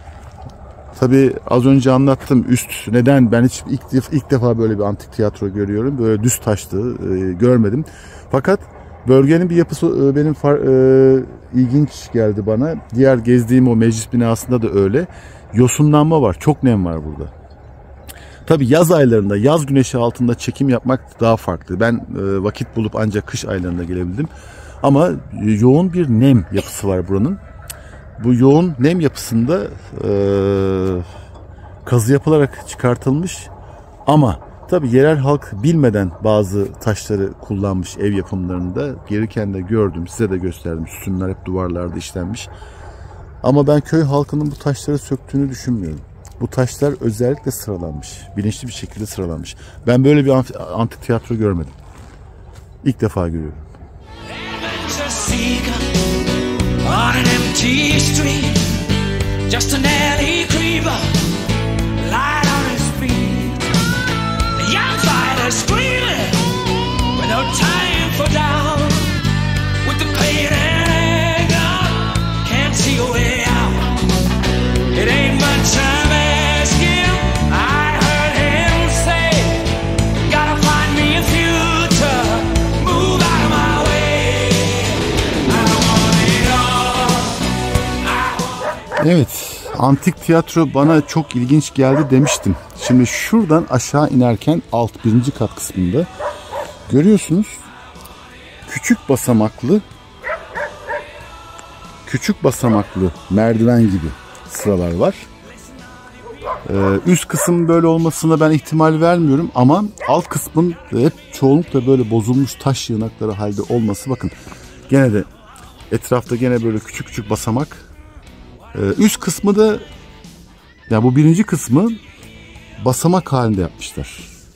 B: Tabii az önce anlattım üst neden ben hiç ilk, ilk defa böyle bir antik tiyatro görüyorum. Böyle düz taştı e, görmedim. Fakat bölgenin bir yapısı e, benim far, e, ilginç geldi bana. Diğer gezdiğim o meclis binasında da öyle. Yosunlanma var. Çok nem var burada. Tabii yaz aylarında, yaz güneşi altında çekim yapmak daha farklı. Ben e, vakit bulup ancak kış aylarında gelebildim. Ama e, yoğun bir nem yapısı var buranın. Bu yoğun nem yapısında e, kazı yapılarak çıkartılmış ama tabi yerel halk bilmeden bazı taşları kullanmış ev yapımlarında. Gelirken de gördüm, size de gösterdim. Sütunlar hep duvarlarda işlenmiş. Ama ben köy halkının bu taşları söktüğünü düşünmüyorum. Bu taşlar özellikle sıralanmış. Bilinçli bir şekilde sıralanmış. Ben böyle bir antik tiyatro görmedim. İlk defa görüyorum.
E: On an empty street, just an alley creeper, light on his feet. The young fighter screaming, with no time for doubt. With the pain and anger, can't see a way out. It ain't much I'm asking. I heard him say, gotta find me a future, move out of my way. I want it all.
B: Evet, antik tiyatro bana çok ilginç geldi demiştim. Şimdi şuradan aşağı inerken alt birinci kat kısmında görüyorsunuz küçük basamaklı küçük basamaklı merdiven gibi sıralar var. Ee, üst kısım böyle olmasına ben ihtimal vermiyorum ama alt kısmın hep çoğunlukla böyle bozulmuş taş yığınakları halde olması, bakın gene de etrafta gene böyle küçük küçük basamak. Ee, üst kısmı da, yani bu birinci kısmı basamak halinde yapmışlar.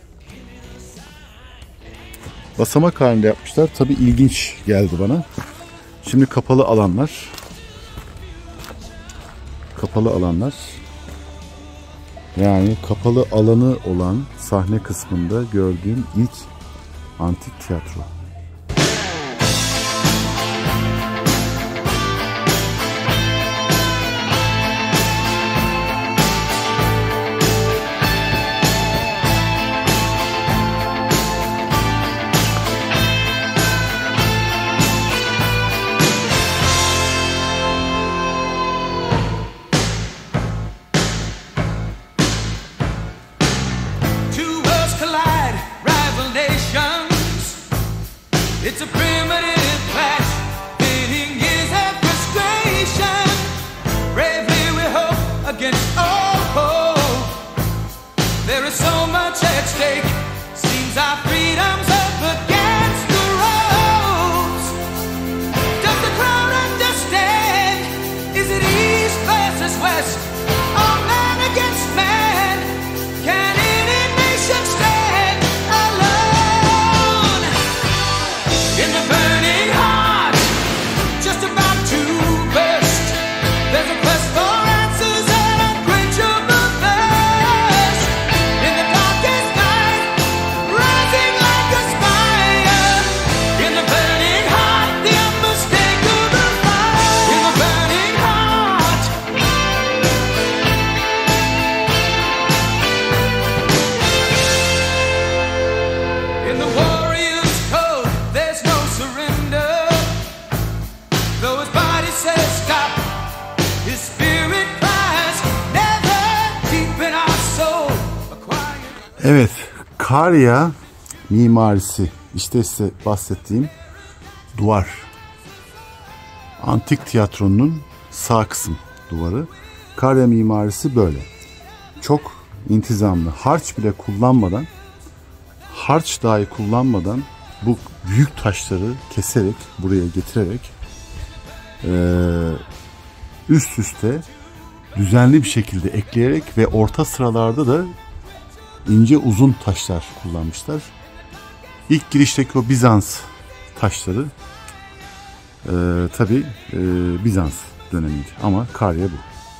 B: Basamak halinde yapmışlar. Tabii ilginç geldi bana. Şimdi kapalı alanlar. Kapalı alanlar. Yani kapalı alanı olan sahne kısmında gördüğüm ilk antik tiyatro.
C: It's a primitive clash, pitting years of frustration. Bravely we hope against all hope. There is so much at stake. Seems our freedom's up against the ropes. Does the crowd understand? Is it east versus west? All man against man? Can any nation stand alone? In the burning heart, just about to burst, there's a quest for answers and unquenchable thirst. In the darkest night, rising like a spire. In the burning heart, the unmistakable fire. In the burning heart. In the warrior's code, there's no surrender. Though his body says stop, his spirit cries never, deep in our soul. A quiet
B: Evet, Karya mimarisi. İşte size bahsettiğim duvar. Antik tiyatronun sağ kısım duvarı. Karya mimarisi böyle. Çok intizamlı. Harç bile kullanmadan, harç dahi kullanmadan bu büyük taşları keserek, buraya getirerek eee, üst üste düzenli bir şekilde ekleyerek ve orta sıralarda da ince uzun taşlar kullanmışlar. İlk girişteki o Bizans taşları eee tabi Bizans dönemiydi ama Karya bu.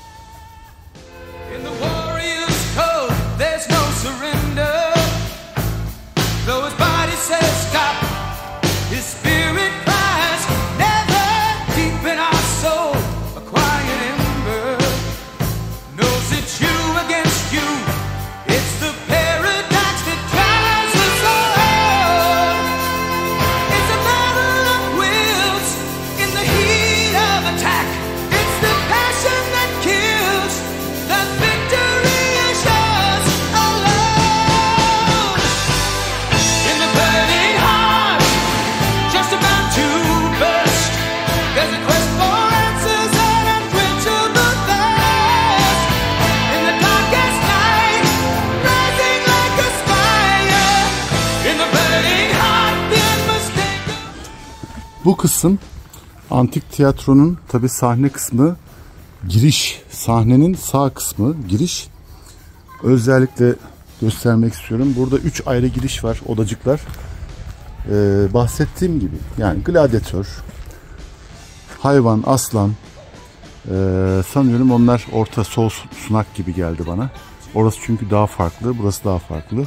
C: In the warrior's code, there's no surrender. Though his body says stop, his spirit cries never, deep in our soul. A quiet ember knows it's you against you. It's the paradox that drives us all. It's a battle of wills in the heat of attack. It's the passion that kills. The victory is yours alone. In the burning heart, just about to burst, there's a quest for answers and unquenchable thirst. In the darkest night, rising like a spire. In the burning heart, the unmistakable.
B: Bu kısım antik tiyatronun tabi sahne kısmı, giriş, sahnenin sağ kısmı giriş. Özellikle göstermek istiyorum. Burada üç ayrı giriş var, odacıklar. Ee, bahsettiğim gibi yani gladyatör, hayvan, aslan, ee, sanıyorum onlar orta sol sunak gibi geldi bana. Orası çünkü daha farklı, burası daha farklı.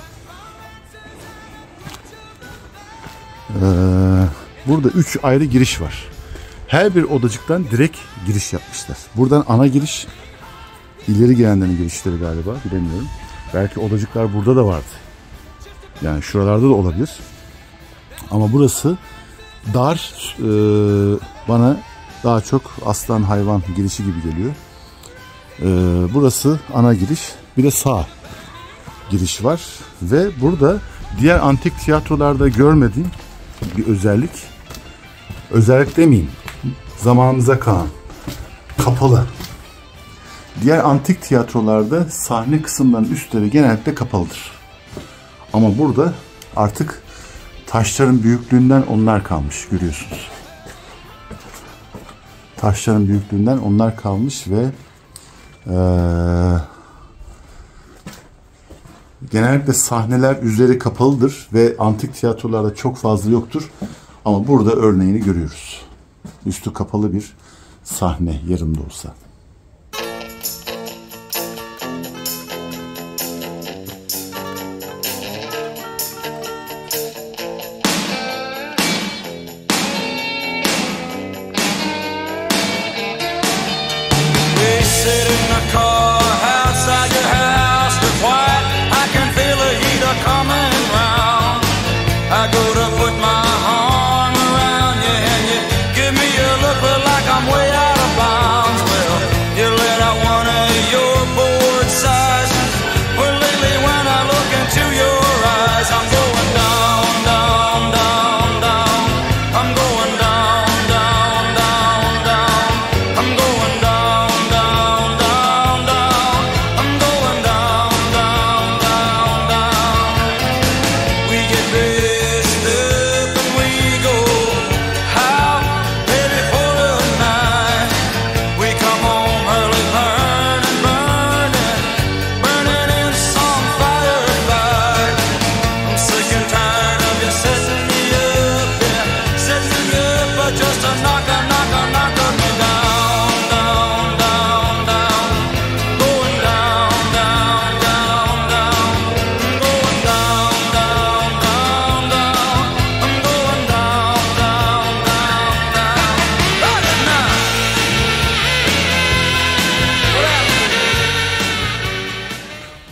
B: Ee, burada üç ayrı giriş var. Her bir odacıktan direkt giriş yapmışlar. Buradan ana giriş, ileri gelenlerin girişleri galiba, bilemiyorum. Belki odacıklar burada da vardı. Yani şuralarda da olabilir. Ama burası dar, e, bana daha çok aslan hayvan girişi gibi geliyor. E, burası ana giriş, bir de sağ giriş var. Ve burada diğer antik tiyatrolarda görmediğim bir özellik, özellik demeyeyim, zamanımıza kalan, kapalı. Diğer antik tiyatrolarda sahne kısımlarının üstleri genellikle kapalıdır. Ama burada artık taşların büyüklüğünden onlar kalmış, görüyorsunuz. Taşların büyüklüğünden onlar kalmış ve ee, genellikle sahneler üzeri kapalıdır ve antik tiyatrolarda çok fazla yoktur. Ama burada örneğini görüyoruz. Üstü kapalı bir sahne, yarım da olsa.
C: We sit in the car outside your house to quiet. I can feel the heat a coming round. I go to put my arm around you and you give me a look like I'm way out of bounds. Well,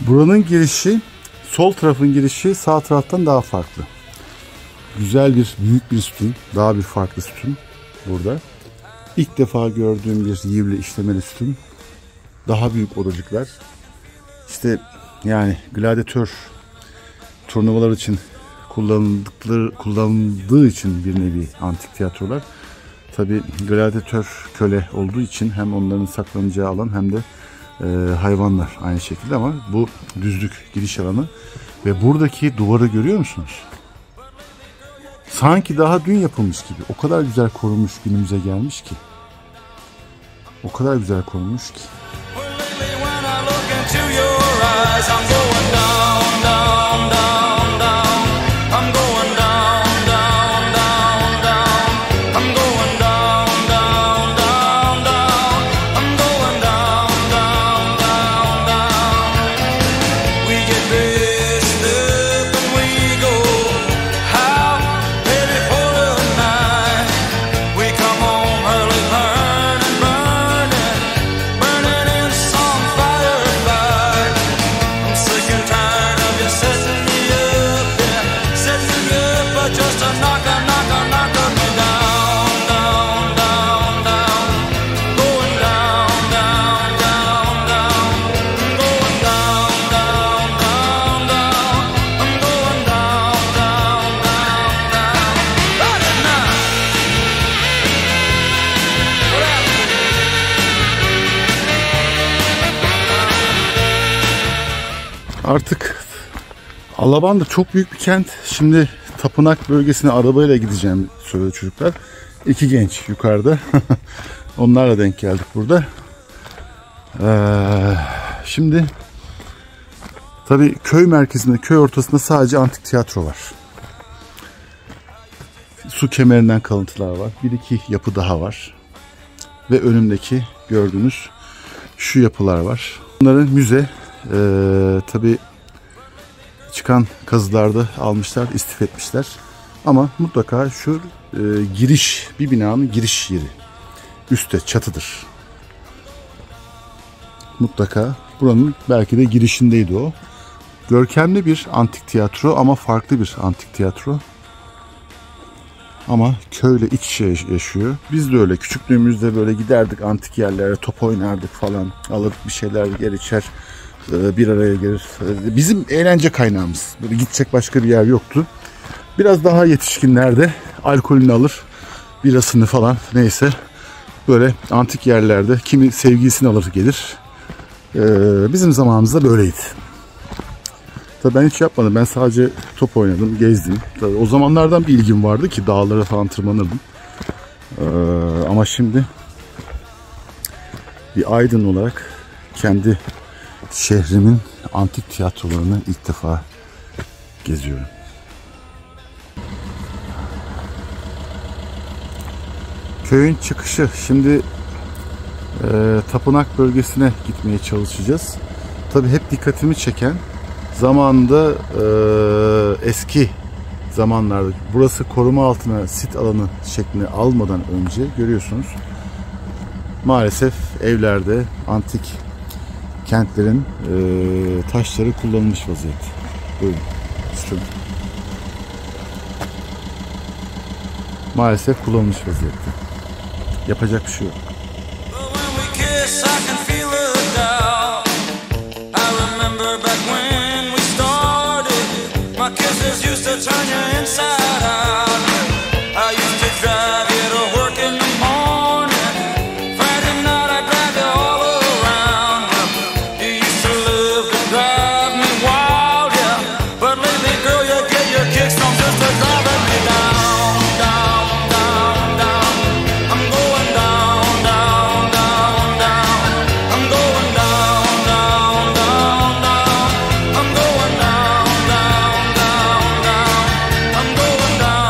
B: Buranın girişi, sol tarafın girişi sağ taraftan daha farklı. Güzel bir, büyük bir sütun, daha bir farklı sütun burada. İlk defa gördüğüm bir yivli işlemeli sütun. Daha büyük odacıklar. İşte yani gladyatör turnuvalar için kullanıldıkları, kullanıldığı için bir nevi antik tiyatrolar. Tabi gladyatör köle olduğu için hem onların saklanacağı alan hem de e, hayvanlar aynı şekilde, ama bu düzlük giriş alanı ve buradaki duvarı görüyor musunuz? Sanki daha dün yapılmış gibi. O kadar güzel korunmuş, günümüze gelmiş ki. O kadar güzel korunmuş ki. Artık Alabanda çok büyük bir kent. Şimdi tapınak bölgesine arabayla gideceğim söyledi çocuklar. İki genç yukarıda. Onlarla denk geldik burada. Ee, şimdi tabii köy merkezinde, köy ortasında sadece antik tiyatro var. Su kemerinden kalıntılar var. Bir iki yapı daha var. Ve önümdeki gördüğünüz şu yapılar var. Bunların müze. Ee, tabii çıkan kazılarda almışlar, istif etmişler. Ama mutlaka şu e, giriş, bir binanın giriş yeri. Üstte, çatıdır. Mutlaka buranın belki de girişindeydi o. Görkemli bir antik tiyatro ama farklı bir antik tiyatro. Ama köyle iç içe yaşıyor. Biz de öyle küçüklüğümüzde böyle giderdik antik yerlere, top oynardık falan. Alırdık bir şeyler, yer içer, bir araya gelir. Bizim eğlence kaynağımız. Böyle gidecek başka bir yer yoktu. Biraz daha yetişkinlerde alkolünü alır, birasını falan neyse. Böyle antik yerlerde kimi sevgilisini alır gelir. Bizim zamanımızda böyleydi. Tabii ben hiç yapmadım. Ben sadece top oynadım, gezdim. Tabii o zamanlardan bir ilgim vardı ki dağlara falan tırmanırdım. Ee, ama şimdi bir aydın olarak kendi şehrimin antik tiyatrolarını ilk defa geziyorum. Köyün çıkışı. Şimdi e, tapınak bölgesine gitmeye çalışacağız. Tabii hep dikkatimi çeken zamanında e, eski zamanlarda burası koruma altına sit alanı şeklini almadan önce görüyorsunuz. Maalesef evlerde antik kentlerin e, taşları kullanılmış vaziyette. Buyurun. Şöyle. Maalesef kullanılmış vaziyette. Yapacak bir şey yok.
E: Down.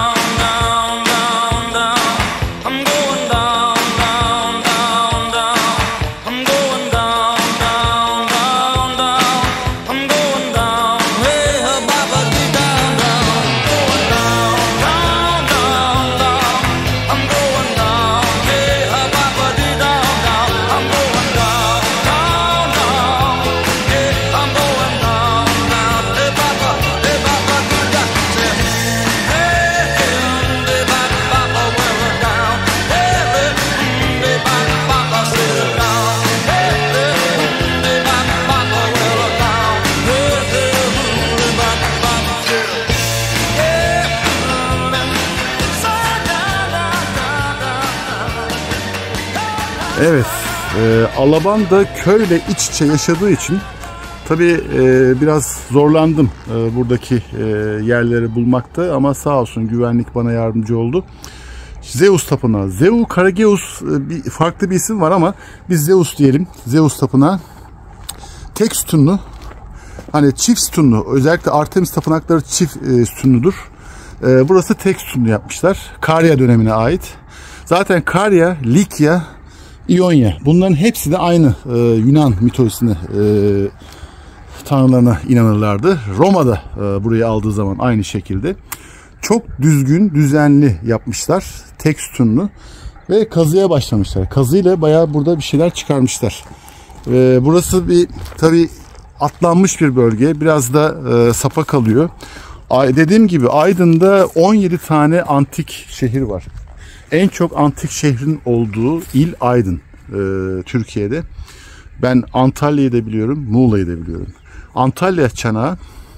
B: Evet, e, Alabanda köyle iç içe yaşadığı için tabii e, biraz zorlandım e, buradaki e, yerleri bulmakta ama sağ olsun güvenlik bana yardımcı oldu. Zeus Tapınağı. Zeu Karageus e, bir farklı bir isim var ama biz Zeus diyelim. Zeus Tapınağı. Tek sütunlu. Hani çift sütunlu. Özellikle Artemis tapınakları çift e, sütunludur. E, burası tek sütunlu yapmışlar. Karya dönemine ait. Zaten Karya, Likya, İonya. Bunların hepsi de aynı e, Yunan mitolojisine e, tanrılarına inanırlardı. Roma'da e, burayı aldığı zaman aynı şekilde. Çok düzgün, düzenli yapmışlar. Tek sütunlu. Ve kazıya başlamışlar. Kazıyla bayağı burada bir şeyler çıkarmışlar. E, burası bir tabii atlanmış bir bölge. Biraz da e, sapa kalıyor. Dediğim gibi Aydın'da on yedi tane antik şehir var. En çok antik şehrin olduğu il Aydın e, Türkiye'de. Ben Antalya'yı da biliyorum, Muğla'yı da biliyorum. Antalya çanağı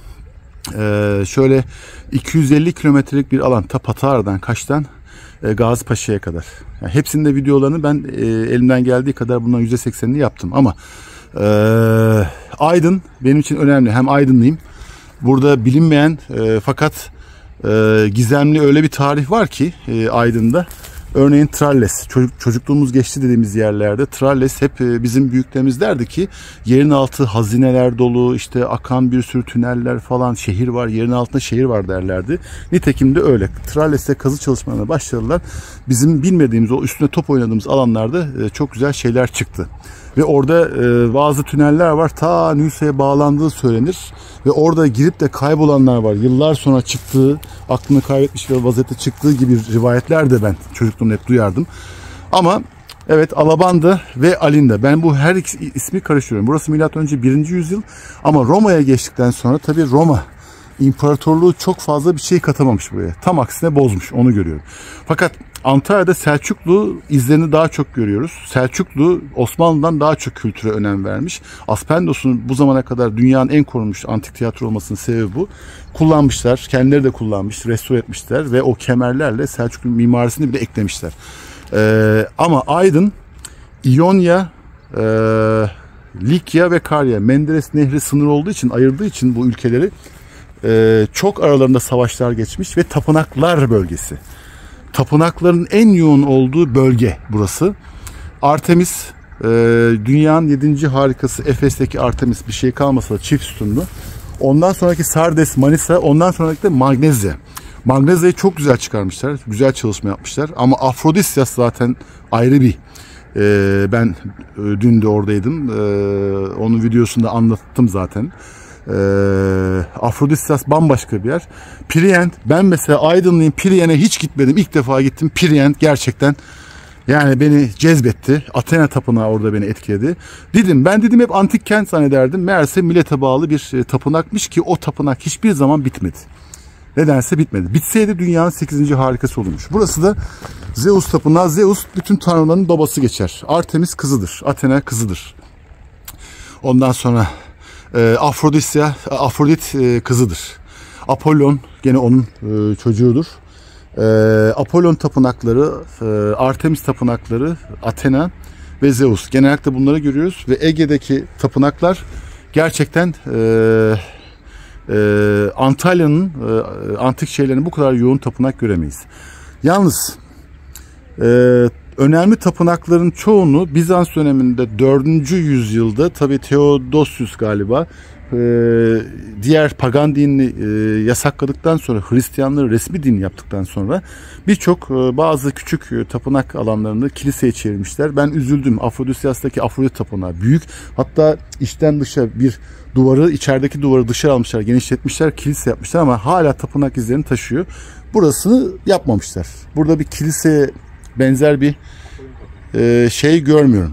B: e, şöyle iki yüz elli kilometrelik bir alan. Ta Patağar'dan Kaş'tan e, Gazipaşa'ya kadar. Yani hepsinin de videolarını ben e, elimden geldiği kadar bundan yüzde seksenini yaptım. Ama e, Aydın benim için önemli. Hem Aydınlıyım. Burada bilinmeyen e, fakat e, gizemli öyle bir tarih var ki e, Aydın'da. Örneğin Tralles, çocuk, çocukluğumuz geçti dediğimiz yerlerde Tralles hep e, bizim büyüklerimiz derdi ki yerin altı hazineler dolu, işte akan bir sürü tüneller falan, şehir var, yerin altında şehir var derlerdi. Nitekim de öyle. Tralles'te kazı çalışmalarına başladılar. Bizim bilmediğimiz, o üstüne top oynadığımız alanlarda e, çok güzel şeyler çıktı. Ve orada e, bazı tüneller var, ta Nüse'ye bağlandığı söylenir. Ve orada girip de kaybolanlar var. Yıllar sonra çıktığı, aklını kaybetmiş ve vaziyette çıktığı gibi rivayetler de ben çocukluğumda hep duyardım. Ama evet, Alabanda ve Alinda. Ben bu her iki ismi karıştırıyorum. Burası milattan önce birinci yüzyıl ama Roma'ya geçtikten sonra tabii Roma İmparatorluğu çok fazla bir şey katamamış buraya. Tam aksine bozmuş, onu görüyorum. Fakat Antalya'da Selçuklu izlerini daha çok görüyoruz. Selçuklu Osmanlı'dan daha çok kültüre önem vermiş. Aspendos'un bu zamana kadar dünyanın en korunmuş antik tiyatro olmasının sebebi bu. Kullanmışlar, kendileri de kullanmış, restore etmişler ve o kemerlerle Selçuklu mimarisini bile eklemişler. Ee, ama Aydın, İonya, e, Likya ve Karya, Menderes Nehri sınır olduğu için, ayırdığı için bu ülkeleri e, çok aralarında savaşlar geçmiş ve tapınaklar bölgesi. Tapınakların en yoğun olduğu bölge burası. Artemis, e, dünyanın yedinci harikası Efes'teki Artemis, bir şey kalmasa da çift sütunlu. Ondan sonraki Sardes, Manisa, ondan sonraki de Magnezya. Magnezya'yı çok güzel çıkarmışlar, güzel çalışma yapmışlar. Ama Afrodisyas zaten ayrı bir. E, ben e, dün de oradaydım. E, onun videosunda anlattım zaten. Ee, Afrodisyas bambaşka bir yer. Priyent, ben mesela Aydınlıyım, Priyent'e hiç gitmedim. İlk defa gittim. Priyent gerçekten yani beni cezbetti. Athena tapınağı orada beni etkiledi. Didim, ben dedim hep antik kent zannederdim. Meğerse millete bağlı bir e, tapınakmış ki o tapınak hiçbir zaman bitmedi. Nedense bitmedi. Bitseydi dünyanın sekizinci harikası olurmuş. Burası da Zeus tapınağı. Zeus bütün tanrıların babası geçer. Artemis kızıdır. Athena kızıdır. Ondan sonra E, Afrodisya, Afrodit e, kızıdır. Apollon gene onun e, çocuğudur. E, Apollon tapınakları, e, Artemis tapınakları, Athena ve Zeus. Genellikle bunları görüyoruz ve Ege'deki tapınaklar gerçekten e, e, Antalya'nın e, antik şeylerinin bu kadar yoğun tapınak göremeyiz. Yalnız e, önemli tapınakların çoğunu Bizans döneminde dördüncü yüzyılda tabi Theodosius galiba e, diğer pagan dinini e, yasakladıktan sonra, Hristiyanları resmi din yaptıktan sonra birçok e, bazı küçük e, tapınak alanlarını kiliseye çevirmişler. Ben üzüldüm. Afrodisyas'taki Afrodit tapınağı büyük. Hatta içten dışa bir duvarı, içerideki duvarı dışarı almışlar, genişletmişler, kilise yapmışlar ama hala tapınak izlerini taşıyor. Burasını yapmamışlar. Burada bir kiliseye benzer bir e, şey görmüyorum.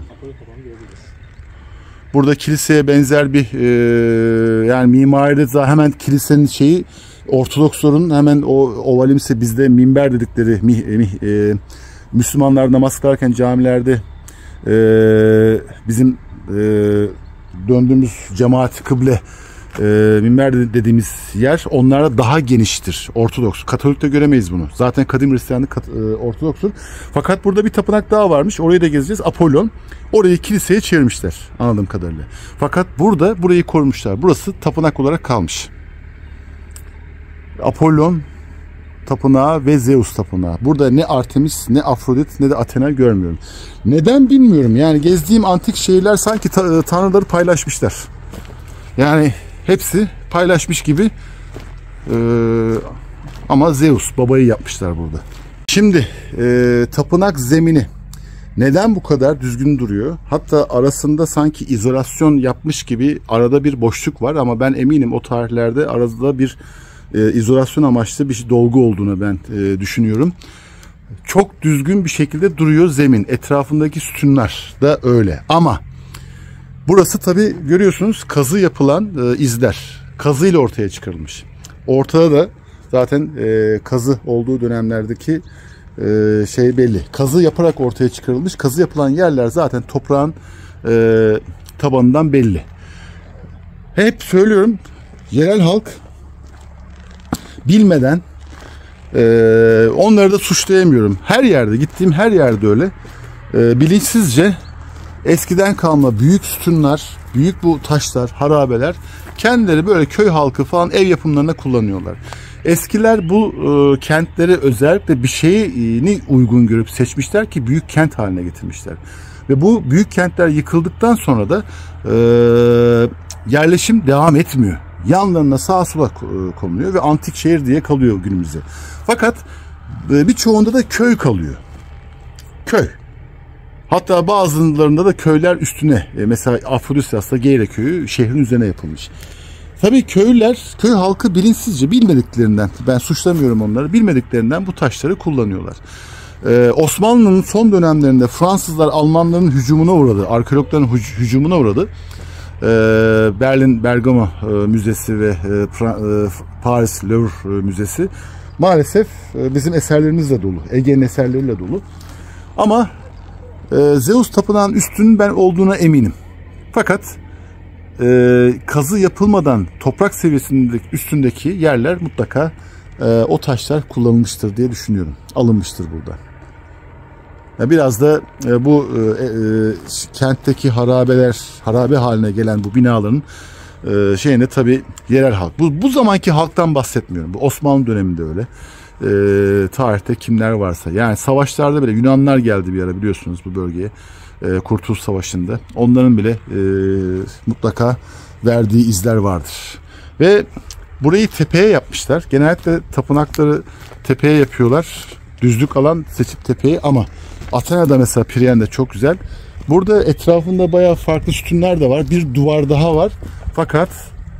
B: Burada kiliseye benzer bir e, yani mimaride hemen kilisenin şeyi, Ortodoksların hemen o ovalimsi, bizde minber dedikleri mi, mi, e, Müslümanlar namaz kılarken camilerde e, bizim e, döndüğümüz cemaat kıble e, minber dediğimiz yer onlarda daha geniştir. Ortodoks. Katolik'te göremeyiz bunu. Zaten kadim Hristiyanlık kat, e, Ortodokstur. Fakat burada bir tapınak daha varmış. Orayı da gezeceğiz. Apollon. Orayı kiliseye çevirmişler anladığım kadarıyla. Fakat burada burayı korumuşlar. Burası tapınak olarak kalmış. Apollon tapınağı ve Zeus tapınağı. Burada ne Artemis, ne Afrodit, ne de Athena görmüyorum. Neden bilmiyorum. Yani gezdiğim antik şehirler sanki ta- tanrıları paylaşmışlar. Yani hepsi paylaşmış gibi. Ee, ama Zeus babayı yapmışlar burada. Şimdi e, tapınak zemini neden bu kadar düzgün duruyor? Hatta arasında sanki izolasyon yapmış gibi arada bir boşluk var ama ben eminim o tarihlerde arada bir e, izolasyon amaçlı bir dolgu olduğunu ben e, düşünüyorum. Çok düzgün bir şekilde duruyor zemin. Etrafındaki sütunlar da öyle. Ama burası tabii görüyorsunuz kazı yapılan e, izler. Kazıyla ortaya çıkarılmış. Ortada da zaten e, kazı olduğu dönemlerdeki e, şey belli. Kazı yaparak ortaya çıkarılmış. Kazı yapılan yerler zaten toprağın e, tabanından belli. Hep söylüyorum, yerel halk bilmeden e, onları da suçlayamıyorum. Her yerde, gittiğim her yerde öyle. E, bilinçsizce eskiden kalma büyük sütunlar, büyük bu taşlar, harabeler kendileri böyle köy halkı falan ev yapımlarına kullanıyorlar. Eskiler bu e, kentleri özellikle bir şeyini uygun görüp seçmişler ki büyük kent haline getirmişler. Ve bu büyük kentler yıkıldıktan sonra da e, yerleşim devam etmiyor. Yanlarına sağa sola konuluyor ve antik şehir diye kalıyor günümüzde. Fakat e, birçoğunda da köy kalıyor. Köy. Hatta bazılarında da köyler üstüne, e, mesela Afrodisyas'ta Geyre köyü şehrin üzerine yapılmış. Tabii köylüler, köy halkı bilinçsizce bilmediklerinden, ben suçlamıyorum onları, bilmediklerinden bu taşları kullanıyorlar. Ee, Osmanlı'nın son dönemlerinde Fransızlar Almanların hücumuna uğradı, arkeologların hüc- hücumuna uğradı. Ee, Berlin Bergamo e, Müzesi ve e, Fra- e, Paris Louvre e, Müzesi maalesef e, bizim eserlerimizle dolu, Ege'nin eserleriyle dolu. Ama e, Zeus tapınağının üstünün ben olduğuna eminim. Fakat e, kazı yapılmadan toprak seviyesindeki üstündeki yerler mutlaka e, o taşlar kullanılmıştır diye düşünüyorum. Alınmıştır burada. Ya biraz da e, bu e, e, kentteki harabeler, harabe haline gelen bu binaların e, şeyine tabii yerel halk. Bu, bu zamanki halktan bahsetmiyorum. Bu Osmanlı döneminde öyle. E, tarihte kimler varsa. Yani savaşlarda bile Yunanlar geldi bir ara biliyorsunuz bu bölgeye. E, Kurtuluş Savaşı'nda. Onların bile e, mutlaka verdiği izler vardır. Ve burayı tepeye yapmışlar. Genellikle tapınakları tepeye yapıyorlar. Düzlük alan seçip tepeyi ama Athena'da mesela Prien'de çok güzel. Burada etrafında bayağı farklı sütunlar da var. Bir duvar daha var. Fakat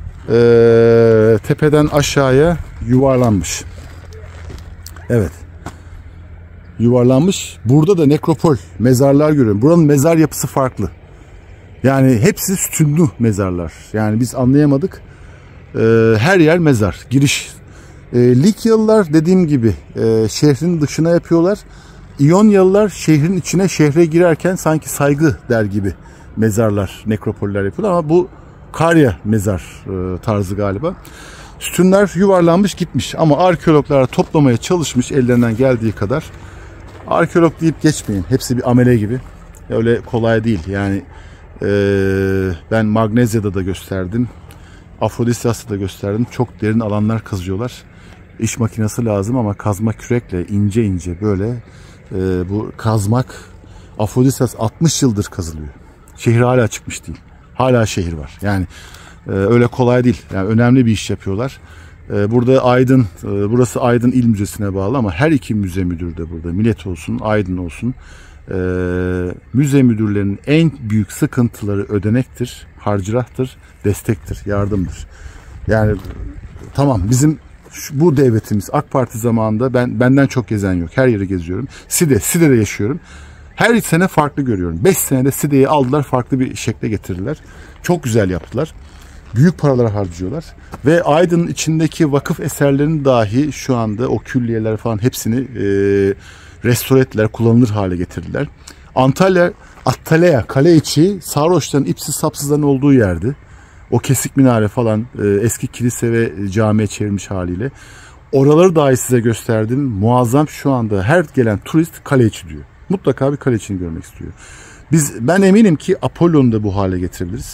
B: e, tepeden aşağıya yuvarlanmış. Evet. Yuvarlanmış. Burada da nekropol, mezarlar görüyorum. Buranın mezar yapısı farklı. Yani hepsi sütunlu mezarlar. Yani biz anlayamadık. E, her yer mezar. Giriş. E, Likyalılar dediğim gibi e, şehrin dışına yapıyorlar. İyonyalılar şehrin içine şehre girerken sanki saygı der gibi mezarlar, nekropoller yapıyorlar ama bu Karya mezar e, tarzı galiba. Sütunlar yuvarlanmış gitmiş ama arkeologlar toplamaya çalışmış ellerinden geldiği kadar. Arkeolog deyip geçmeyin. Hepsi bir amele gibi. Öyle kolay değil. Yani e, ben Magnezya'da da gösterdim. Afrodisyas'ta da gösterdim. Çok derin alanlar kazıyorlar. İş makinesi lazım ama kazma kürekle ince ince böyle e, bu kazmak. Afrodisyas altmış yıldır kazılıyor. Şehir hala çıkmış değil. Hala şehir var. Yani e, öyle kolay değil. Yani önemli bir iş yapıyorlar. E, burada Aydın, e, burası Aydın İl Müzesi'ne bağlı ama her iki müze müdürü de burada. Millet olsun, Aydın olsun. E, müze müdürlerinin en büyük sıkıntıları ödenektir, harcırahdır, destektir, yardımdır. Yani tamam bizim şu, bu devletimiz AK Parti zamanında ben benden çok gezen yok. Her yeri geziyorum. Side, Side'de yaşıyorum. Her sene farklı görüyorum. beş senede Side'yi aldılar, farklı bir şekle getirdiler. Çok güzel yaptılar. Büyük paralar harcıyorlar. Ve Aydın'ın içindeki vakıf eserlerini dahi şu anda o külliyeler falan hepsini e, restore ettiler, kullanılır hale getirdiler. Antalya, Attalea, kale içi sarhoşların, ipsiz sapsızların olduğu yerdi. O kesik minare falan, e, eski kilise ve camiye çevirmiş haliyle. Oraları dahi size gösterdim. Muazzam, şu anda her gelen turist kale içi diyor. Mutlaka bir kale içini görmek istiyor. Biz, ben eminim ki Apollon'u da bu hale getirebiliriz.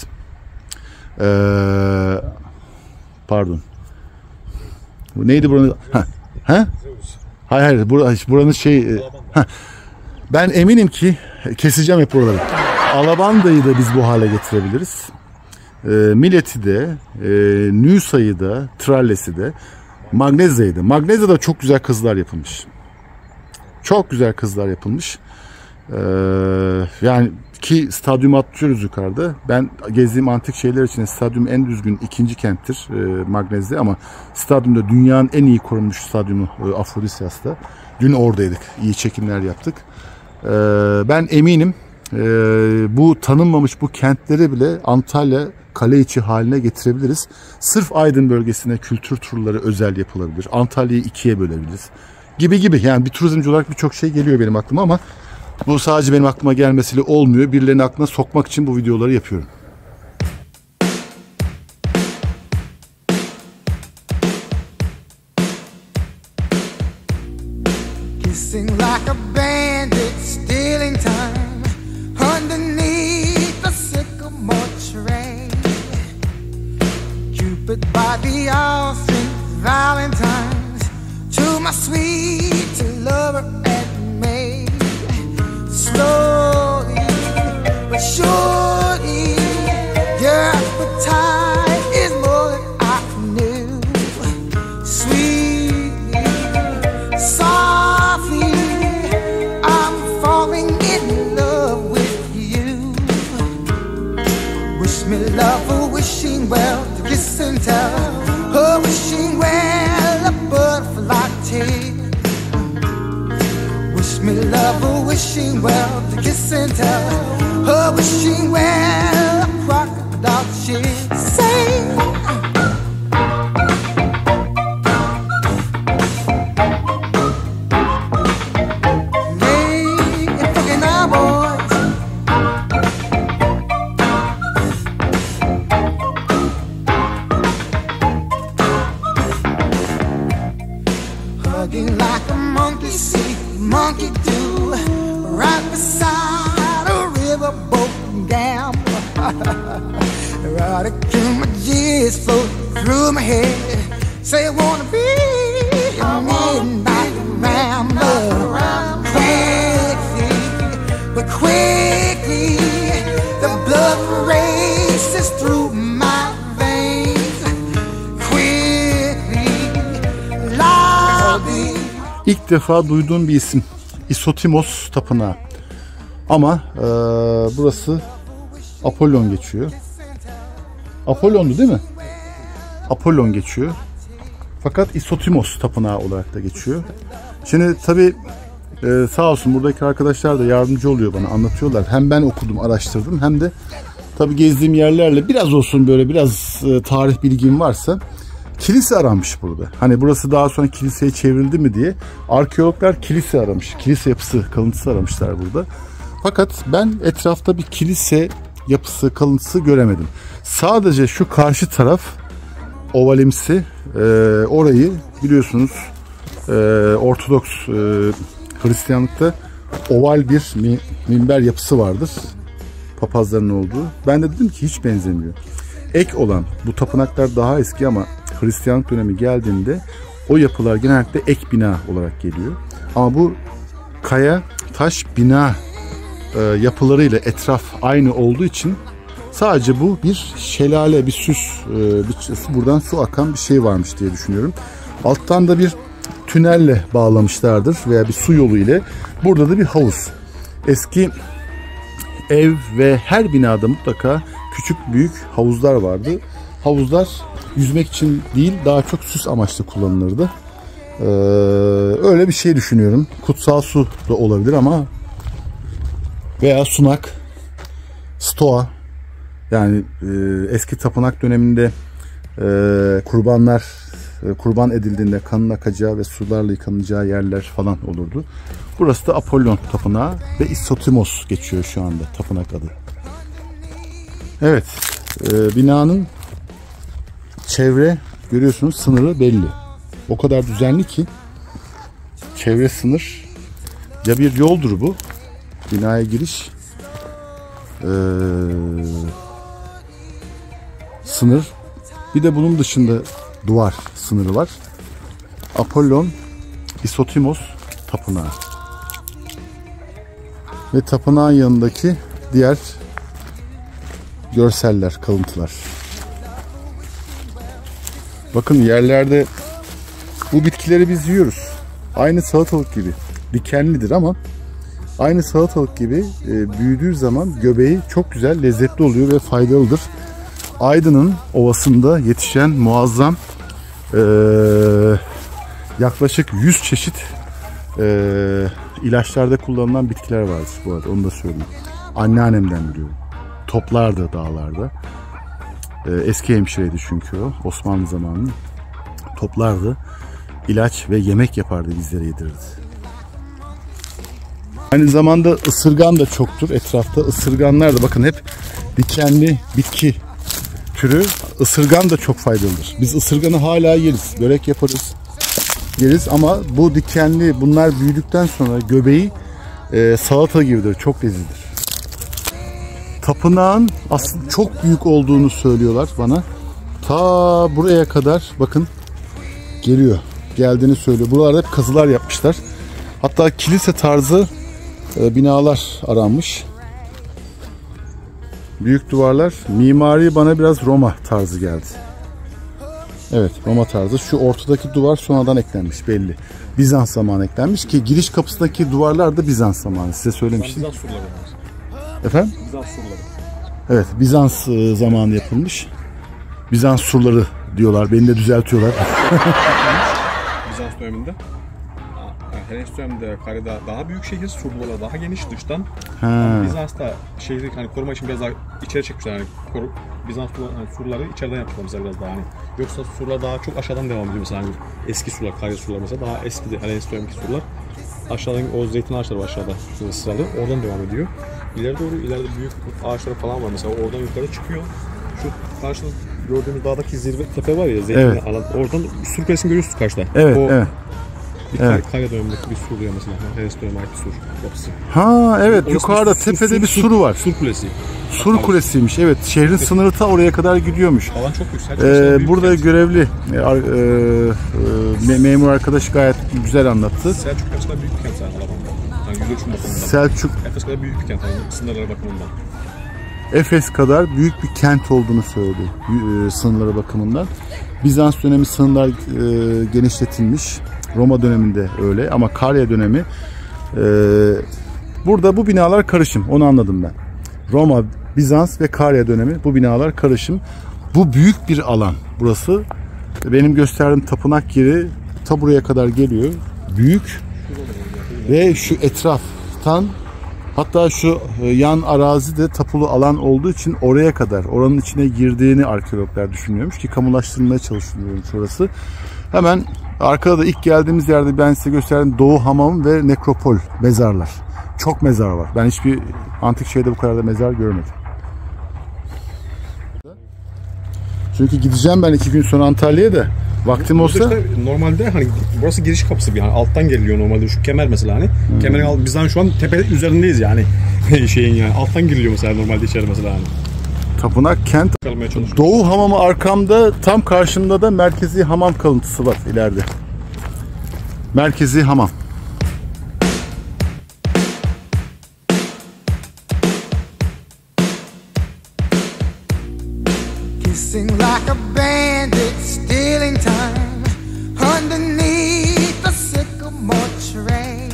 B: Ee, pardon. Neydi buranın? Ha, ha? Hayır hayır. Bur buranın şey. Ha. Ben eminim ki keseceğim hep buraları. Alabanda'yı da biz bu hale getirebiliriz. E, Millet'i de, e, Nüsa'yı da, Tralles'i de, Magnezya'yı da. Magnezya'da çok güzel kızlar yapılmış. Çok güzel kızlar yapılmış. E, yani ki stadyumu atlıyoruz yukarıda. Ben gezdiğim antik şeyler için stadyum en düzgün ikinci kenttir e, Magnezya, ama stadyumda dünyanın en iyi korunmuş stadyumu e, Afrodisyas'ta. Dün oradaydık. İyi çekimler yaptık. E, ben eminim e, bu tanınmamış bu kentleri bile Antalya kale içi haline getirebiliriz. Sırf Aydın bölgesine kültür turları özel yapılabilir. Antalya'yı ikiye bölebiliriz. Gibi gibi. Yani bir turizmci olarak birçok şey geliyor benim aklıma, ama bu sadece benim aklıma gelmesiyle olmuyor. Birilerinin aklına sokmak için bu videoları yapıyorum.
F: Kissing like a bandit, stealing time underneath the sycamore tree. Cupid by the all-strength Valentine's to my sweet lover and me. Slowly but surely, your appetite is more than I knew. Sweetly, softly, I'm falling in love with you. Wish me love, a wishing well, to kiss and tell, a wishing well, a butterfly tale. Wish me love, a wishing well, to kiss and tell, a wishing well, a crocodile she'll say. Hey, and fucking our boys. Hugging like a monkey see, monkey do, right beside a riverboat gambler. Right till my G's float through my head. Say I wanna be a midnight rambler. Quickly, but quickly, the blood races through my veins. Quickly, lobby.
B: İlk defa duyduğum bir isim. Isotimos Tapınağı. Ama e, burası Apollon geçiyor. Apollon'du değil mi? Apollon geçiyor. Fakat Isotimos Tapınağı olarak da geçiyor. Şimdi tabii e, sağ olsun buradaki arkadaşlar da yardımcı oluyor bana, anlatıyorlar. Hem ben okudum, araştırdım, hem de tabii gezdiğim yerlerle biraz olsun böyle biraz e, tarih bilgim varsa. Kilise aranmış burada. Hani burası daha sonra kiliseye çevrildi mi diye arkeologlar kilise aramış. Kilise yapısı, kalıntısı aramışlar burada. Fakat ben etrafta bir kilise yapısı, kalıntısı göremedim. Sadece şu karşı taraf ovalimsi, e, orayı biliyorsunuz e, Ortodoks e, Hristiyanlıkta oval bir mi, minber yapısı vardır. Papazların olduğu. Ben de dedim ki hiç benzemiyor. Ek olan bu tapınaklar daha eski, ama Hristiyanlık dönemi geldiğinde o yapılar genellikle ek bina olarak geliyor. Ama bu kaya, taş, bina e, yapılarıyla etraf aynı olduğu için sadece bu bir şelale, bir süs, e, bir, buradan su akan bir şey varmış diye düşünüyorum. Alttan da bir tünelle bağlamışlardır veya bir su yolu ile. Burada da bir havuz. Eski ev ve her binada mutlaka küçük büyük havuzlar vardı. Havuzlar yüzmek için değil, daha çok süs amaçlı kullanılırdı. Ee, öyle bir şey düşünüyorum. Kutsal su da olabilir ama veya sunak, stoa, yani e, eski tapınak döneminde e, kurbanlar e, kurban edildiğinde kanın akacağı ve sularla yıkanacağı yerler falan olurdu. Burası da Apollon Tapınağı ve Isotimos geçiyor şu anda tapınak adı. Evet, e, binanın çevre görüyorsunuz, sınırı belli. O kadar düzenli ki çevre sınır, ya bir yoldur bu binaya giriş, ee, sınır, bir de bunun dışında duvar sınırı var. Apollon Isotimos tapınağı ve tapınağın yanındaki diğer görseller, kalıntılar. Bakın yerlerde bu bitkileri biz yiyoruz. Aynı salatalık gibi. Dikenlidir ama aynı salatalık gibi e, büyüdüğü zaman göbeği çok güzel, lezzetli oluyor ve faydalıdır. Aydın'ın ovasında yetişen muazzam e, yaklaşık yüz çeşit e, ilaçlarda kullanılan bitkiler vardır bu arada, onu da söyleyeyim. Anneannemden biliyorum. Toplardı dağlarda. E, eski hemşireydi çünkü o. Osmanlı zamanının toplardı. İlaç ve yemek yapardı, bizlere yedirirdi. Aynı zamanda ısırgan da çoktur etrafta. Isırganlar da bakın hep dikenli bitki türü. Isırgan da çok faydalıdır. Biz ısırganı hala yeriz. Börek yaparız. Yeriz ama bu dikenli, bunlar büyüdükten sonra göbeği e, salata gibidir. Çok lezzetlidir. Tapınağın aslında çok büyük olduğunu söylüyorlar bana. Ta buraya kadar bakın geliyor. Geldiğini söylüyor. Buralarda hep kazılar yapmışlar. Hatta kilise tarzı e, binalar aranmış. Büyük duvarlar. Mimari bana biraz Roma tarzı geldi. Evet, Roma tarzı. Şu ortadaki duvar sonradan eklenmiş belli. Bizans zamanı eklenmiş ki giriş kapısındaki duvarlar da Bizans zamanı. Size söylemiştim.
G: Bizans surları var.
B: Efendim?
G: Bizans surları.
B: Evet, Bizans e, zamanı yapılmış. Bizans surları diyorlar. Beni de düzeltiyorlar.
G: Bizans döneminde. Helenistik döneminde Karya'da daha büyük şehir, surları daha geniş dıştan.
B: Ha.
G: Bizans'ta şehri hani koruma için biraz daha içeri çekmişler. Yani koru, Bizans hani surları içeriden yapmışlar mesela biraz daha hani. Yoksa surlar daha çok aşağıdan devam ediyor mesela hani eski surlar, Karya surları mesela daha eski de Helenistik dönemindeki surlar. Aşağıdan o zeytin ağaçları var aşağıda sıralı. Oradan devam ediyor. İleri doğru ileride büyük ağaçları falan var mesela oradan yukarı çıkıyor. Şu karşıda gördüğümüz dağdaki zirve tepe var ya zeytin
B: Evet.
G: alan. Oradan sur kulesini görüyorsunuz karşıda.
B: Evet,
G: o,
B: evet.
G: Bir
B: Evet.
G: Karya dönemindeki bir sur diyor mesela. Helenistik dönemine ait bir sur yapısı.
B: Ha evet,
G: Orası
B: yukarıda
G: sur-
B: tepede
G: sur-
B: bir
G: sur-
B: suru var.
G: Sur kulesi.
B: Sur kulesiymiş. Evet, şehrin sınırı ta oraya kadar gidiyormuş.
G: Alan çok yüksek.
B: Ee, burada görevli e, ar- e, e, me- memur arkadaş gayet güzel anlattı.
G: Selçuk kaçta büyük bir kent yani Alabama. Yani yüz ölçüm bakımından.
B: Selçuk,
G: Efes kadar büyük bir kent yani sınırları bakımından.
B: Efes kadar büyük bir kent olduğunu söyledi e, sınırları bakımından. Bizans dönemi sınırlar e, genişletilmiş. Roma döneminde öyle ama Karya dönemi e, burada bu binalar karışım, onu anladım ben. Roma, Bizans ve Karya dönemi bu binalar karışım. Bu büyük bir alan burası. Benim gösterdiğim tapınak yeri ta buraya kadar geliyor. Büyük ve şu etraftan, hatta şu yan arazi de tapulu alan olduğu için oraya kadar, oranın içine girdiğini arkeologlar düşünüyormuş ki kamulaştırılmaya çalışılıyormuş orası. Hemen arkada da ilk geldiğimiz yerde ben size gösterdim Doğu Hamam ve Nekropol, mezarlar. Çok mezar var. Ben hiçbir antik şehirde bu kadar da mezar görmedim. Çünkü gideceğim ben iki gün sonra Antalya'ya da. Vaktim olsa...
G: İşte normalde hani burası giriş kapısı bir hani alttan geliliyor normalde şu kemer mesela hani. Hmm. Kemerin alt, bizden şu an tepe üzerindeyiz yani. Şeyin yani alttan giriliyor mesela normalde içeri mesela hani.
B: Tapınak kent. Doğu Hamamı arkamda, tam karşımda da merkezi hamam kalıntısı var ileride. Merkezi hamam.
F: Kissing like a bandit, stealing time underneath the sycamore tree.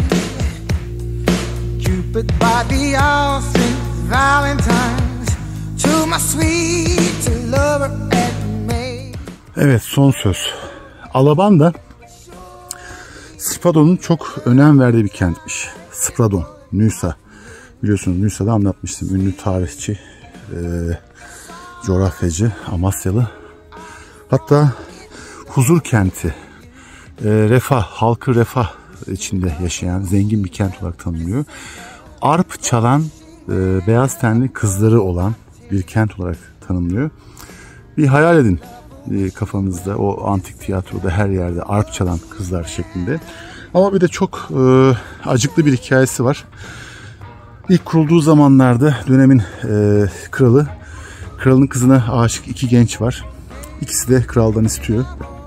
F: Cupid by the all-strength Valentine's to my sweet lover and me.
B: Evet, son söz. Alabanda Spradon'un çok önem verdiği bir kentmiş. Spradon, Nüsa. Biliyorsunuz Nüsa'da anlatmıştım. Ünlü tarihçi, e, coğrafyacı, Amasyalı. Hatta huzur kenti, e, refah, halkı refah içinde yaşayan zengin bir kent olarak tanınıyor. Arp çalan, e, beyaz tenli kızları olan bir kent olarak tanımlıyor. Bir hayal edin. e, kafanızda o antik tiyatroda her yerde arp çalan kızlar şeklinde. Ama bir de çok e, acıklı bir hikayesi var. İlk kurulduğu zamanlarda dönemin e, kralı, kralın kızına aşık iki genç var. İkisi de kraldan istiyor.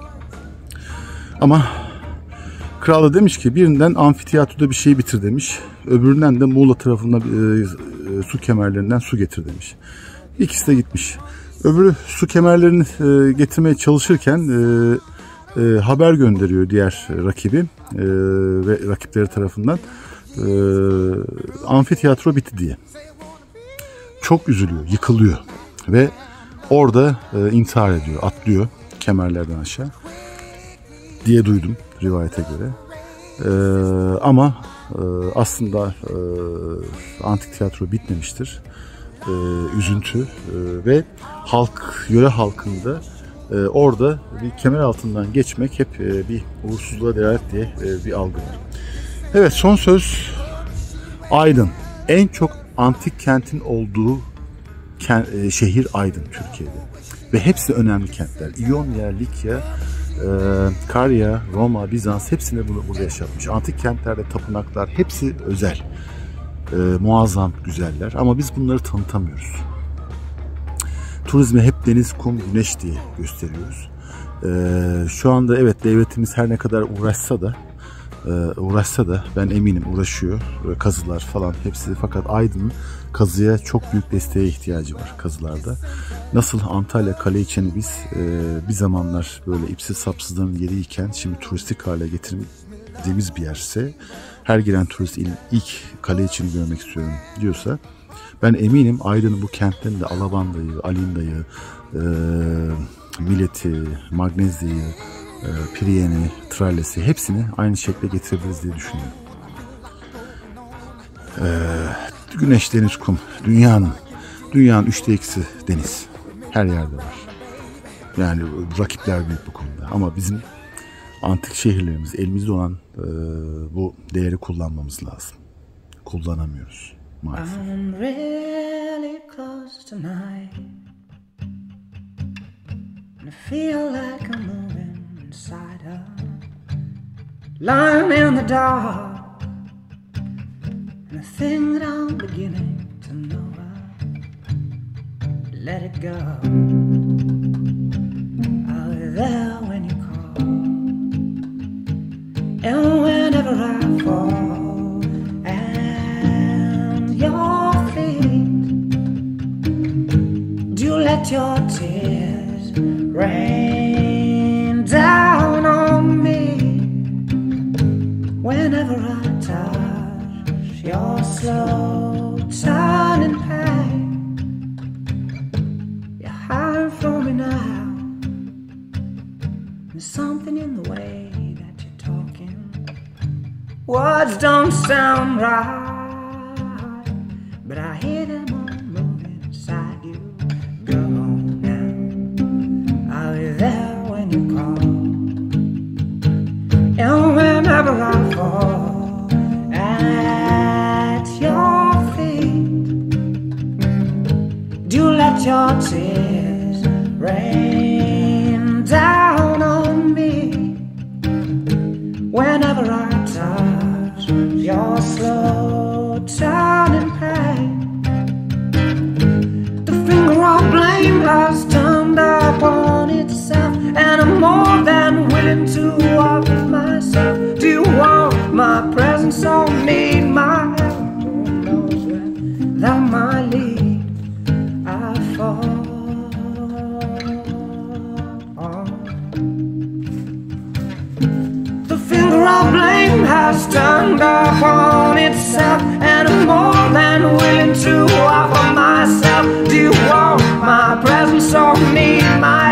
B: Ama kral da demiş ki birinden amfiteyatroda bir şey bitir demiş. Öbüründen de Muğla tarafından e, e, su kemerlerinden su getir demiş. İkisi de gitmiş. Öbürü su kemerlerini e, getirmeye çalışırken e, e, haber gönderiyor diğer rakibi e, ve rakipleri tarafından. E, amfiteyatro bitti diye. Çok üzülüyor, yıkılıyor ve orada e, intihar ediyor, atlıyor kemerlerden aşağı diye duydum rivayete göre. E, ama e, aslında e, antik tiyatro bitmemiştir. E, üzüntü e, ve halk, yöre halkında e, orada bir kemer altından geçmek hep e, bir uğursuzluğa delalet diye e, bir algı var. Evet, son söz Aydın. En çok antik kentin olduğu kent, e, şehir Aydın Türkiye'de. Ve hepsi önemli kentler. İonya, Likya, e, Karya, Roma, Bizans hepsini bunu burada yaşatmış. Antik kentlerde tapınaklar hepsi özel. E, muazzam güzeller ama biz bunları tanıtamıyoruz. Turizme hep deniz, kum, güneş diye gösteriyoruz. E, şu anda evet devletimiz her ne kadar uğraşsa da e, uğraşsa da ben eminim uğraşıyor. E, kazılar falan hepsi, fakat Aydın'ın kazıya çok büyük desteğe ihtiyacı var kazılarda. Nasıl Antalya Kaleiçi'ni biz e, bir zamanlar böyle ipsiz sapsızların yeriyken şimdi turistik hale getirdiğimiz bir yerse, her gelen turist ilk Kaleiçi'ni görmek istiyorum diyorsa, ben eminim Aydın'ın bu kentlerini de Alabanda'yı, Alinda'yı, e, Millet'i, Magnezya'yı, e, Priyeni, Tralles'i hepsini aynı şekilde getirebiliriz diye düşünüyorum. E, güneş, deniz, kum. Dünyanın, dünyanın üçte ikisi deniz. Her yerde var. Yani rakipler büyük bu konuda. Ama bizim antik şehirlerimiz, elimizde olan e, bu değeri kullanmamız lazım. Kullanamıyoruz maalesef.
A: I'm really close tonight, and I feel like I'm moving inside her, lying in the dark, and the thing that I'm beginning to know her, let it go. I'll be there when you call, and whenever I fall and your feet, do you let your tears rain down on me? Whenever I touch your slow turning pain, you're hiding from me now. There's something in the way that you're talking. Words don't sound right, but I hear them all moving inside you. Go on now, I'll be there when you call, and whenever I fall at your feet, do you let your tears rain down on me? Whenever I touch your slow turning pain, the finger of blame has turned upon itself, and I'm more than willing to offer myself. Do you want my presence or need my help? Who knows where that might lead? I fall. The finger of blame has turned upon itself, and I'm more than willing to offer myself. Do you want my presence or need my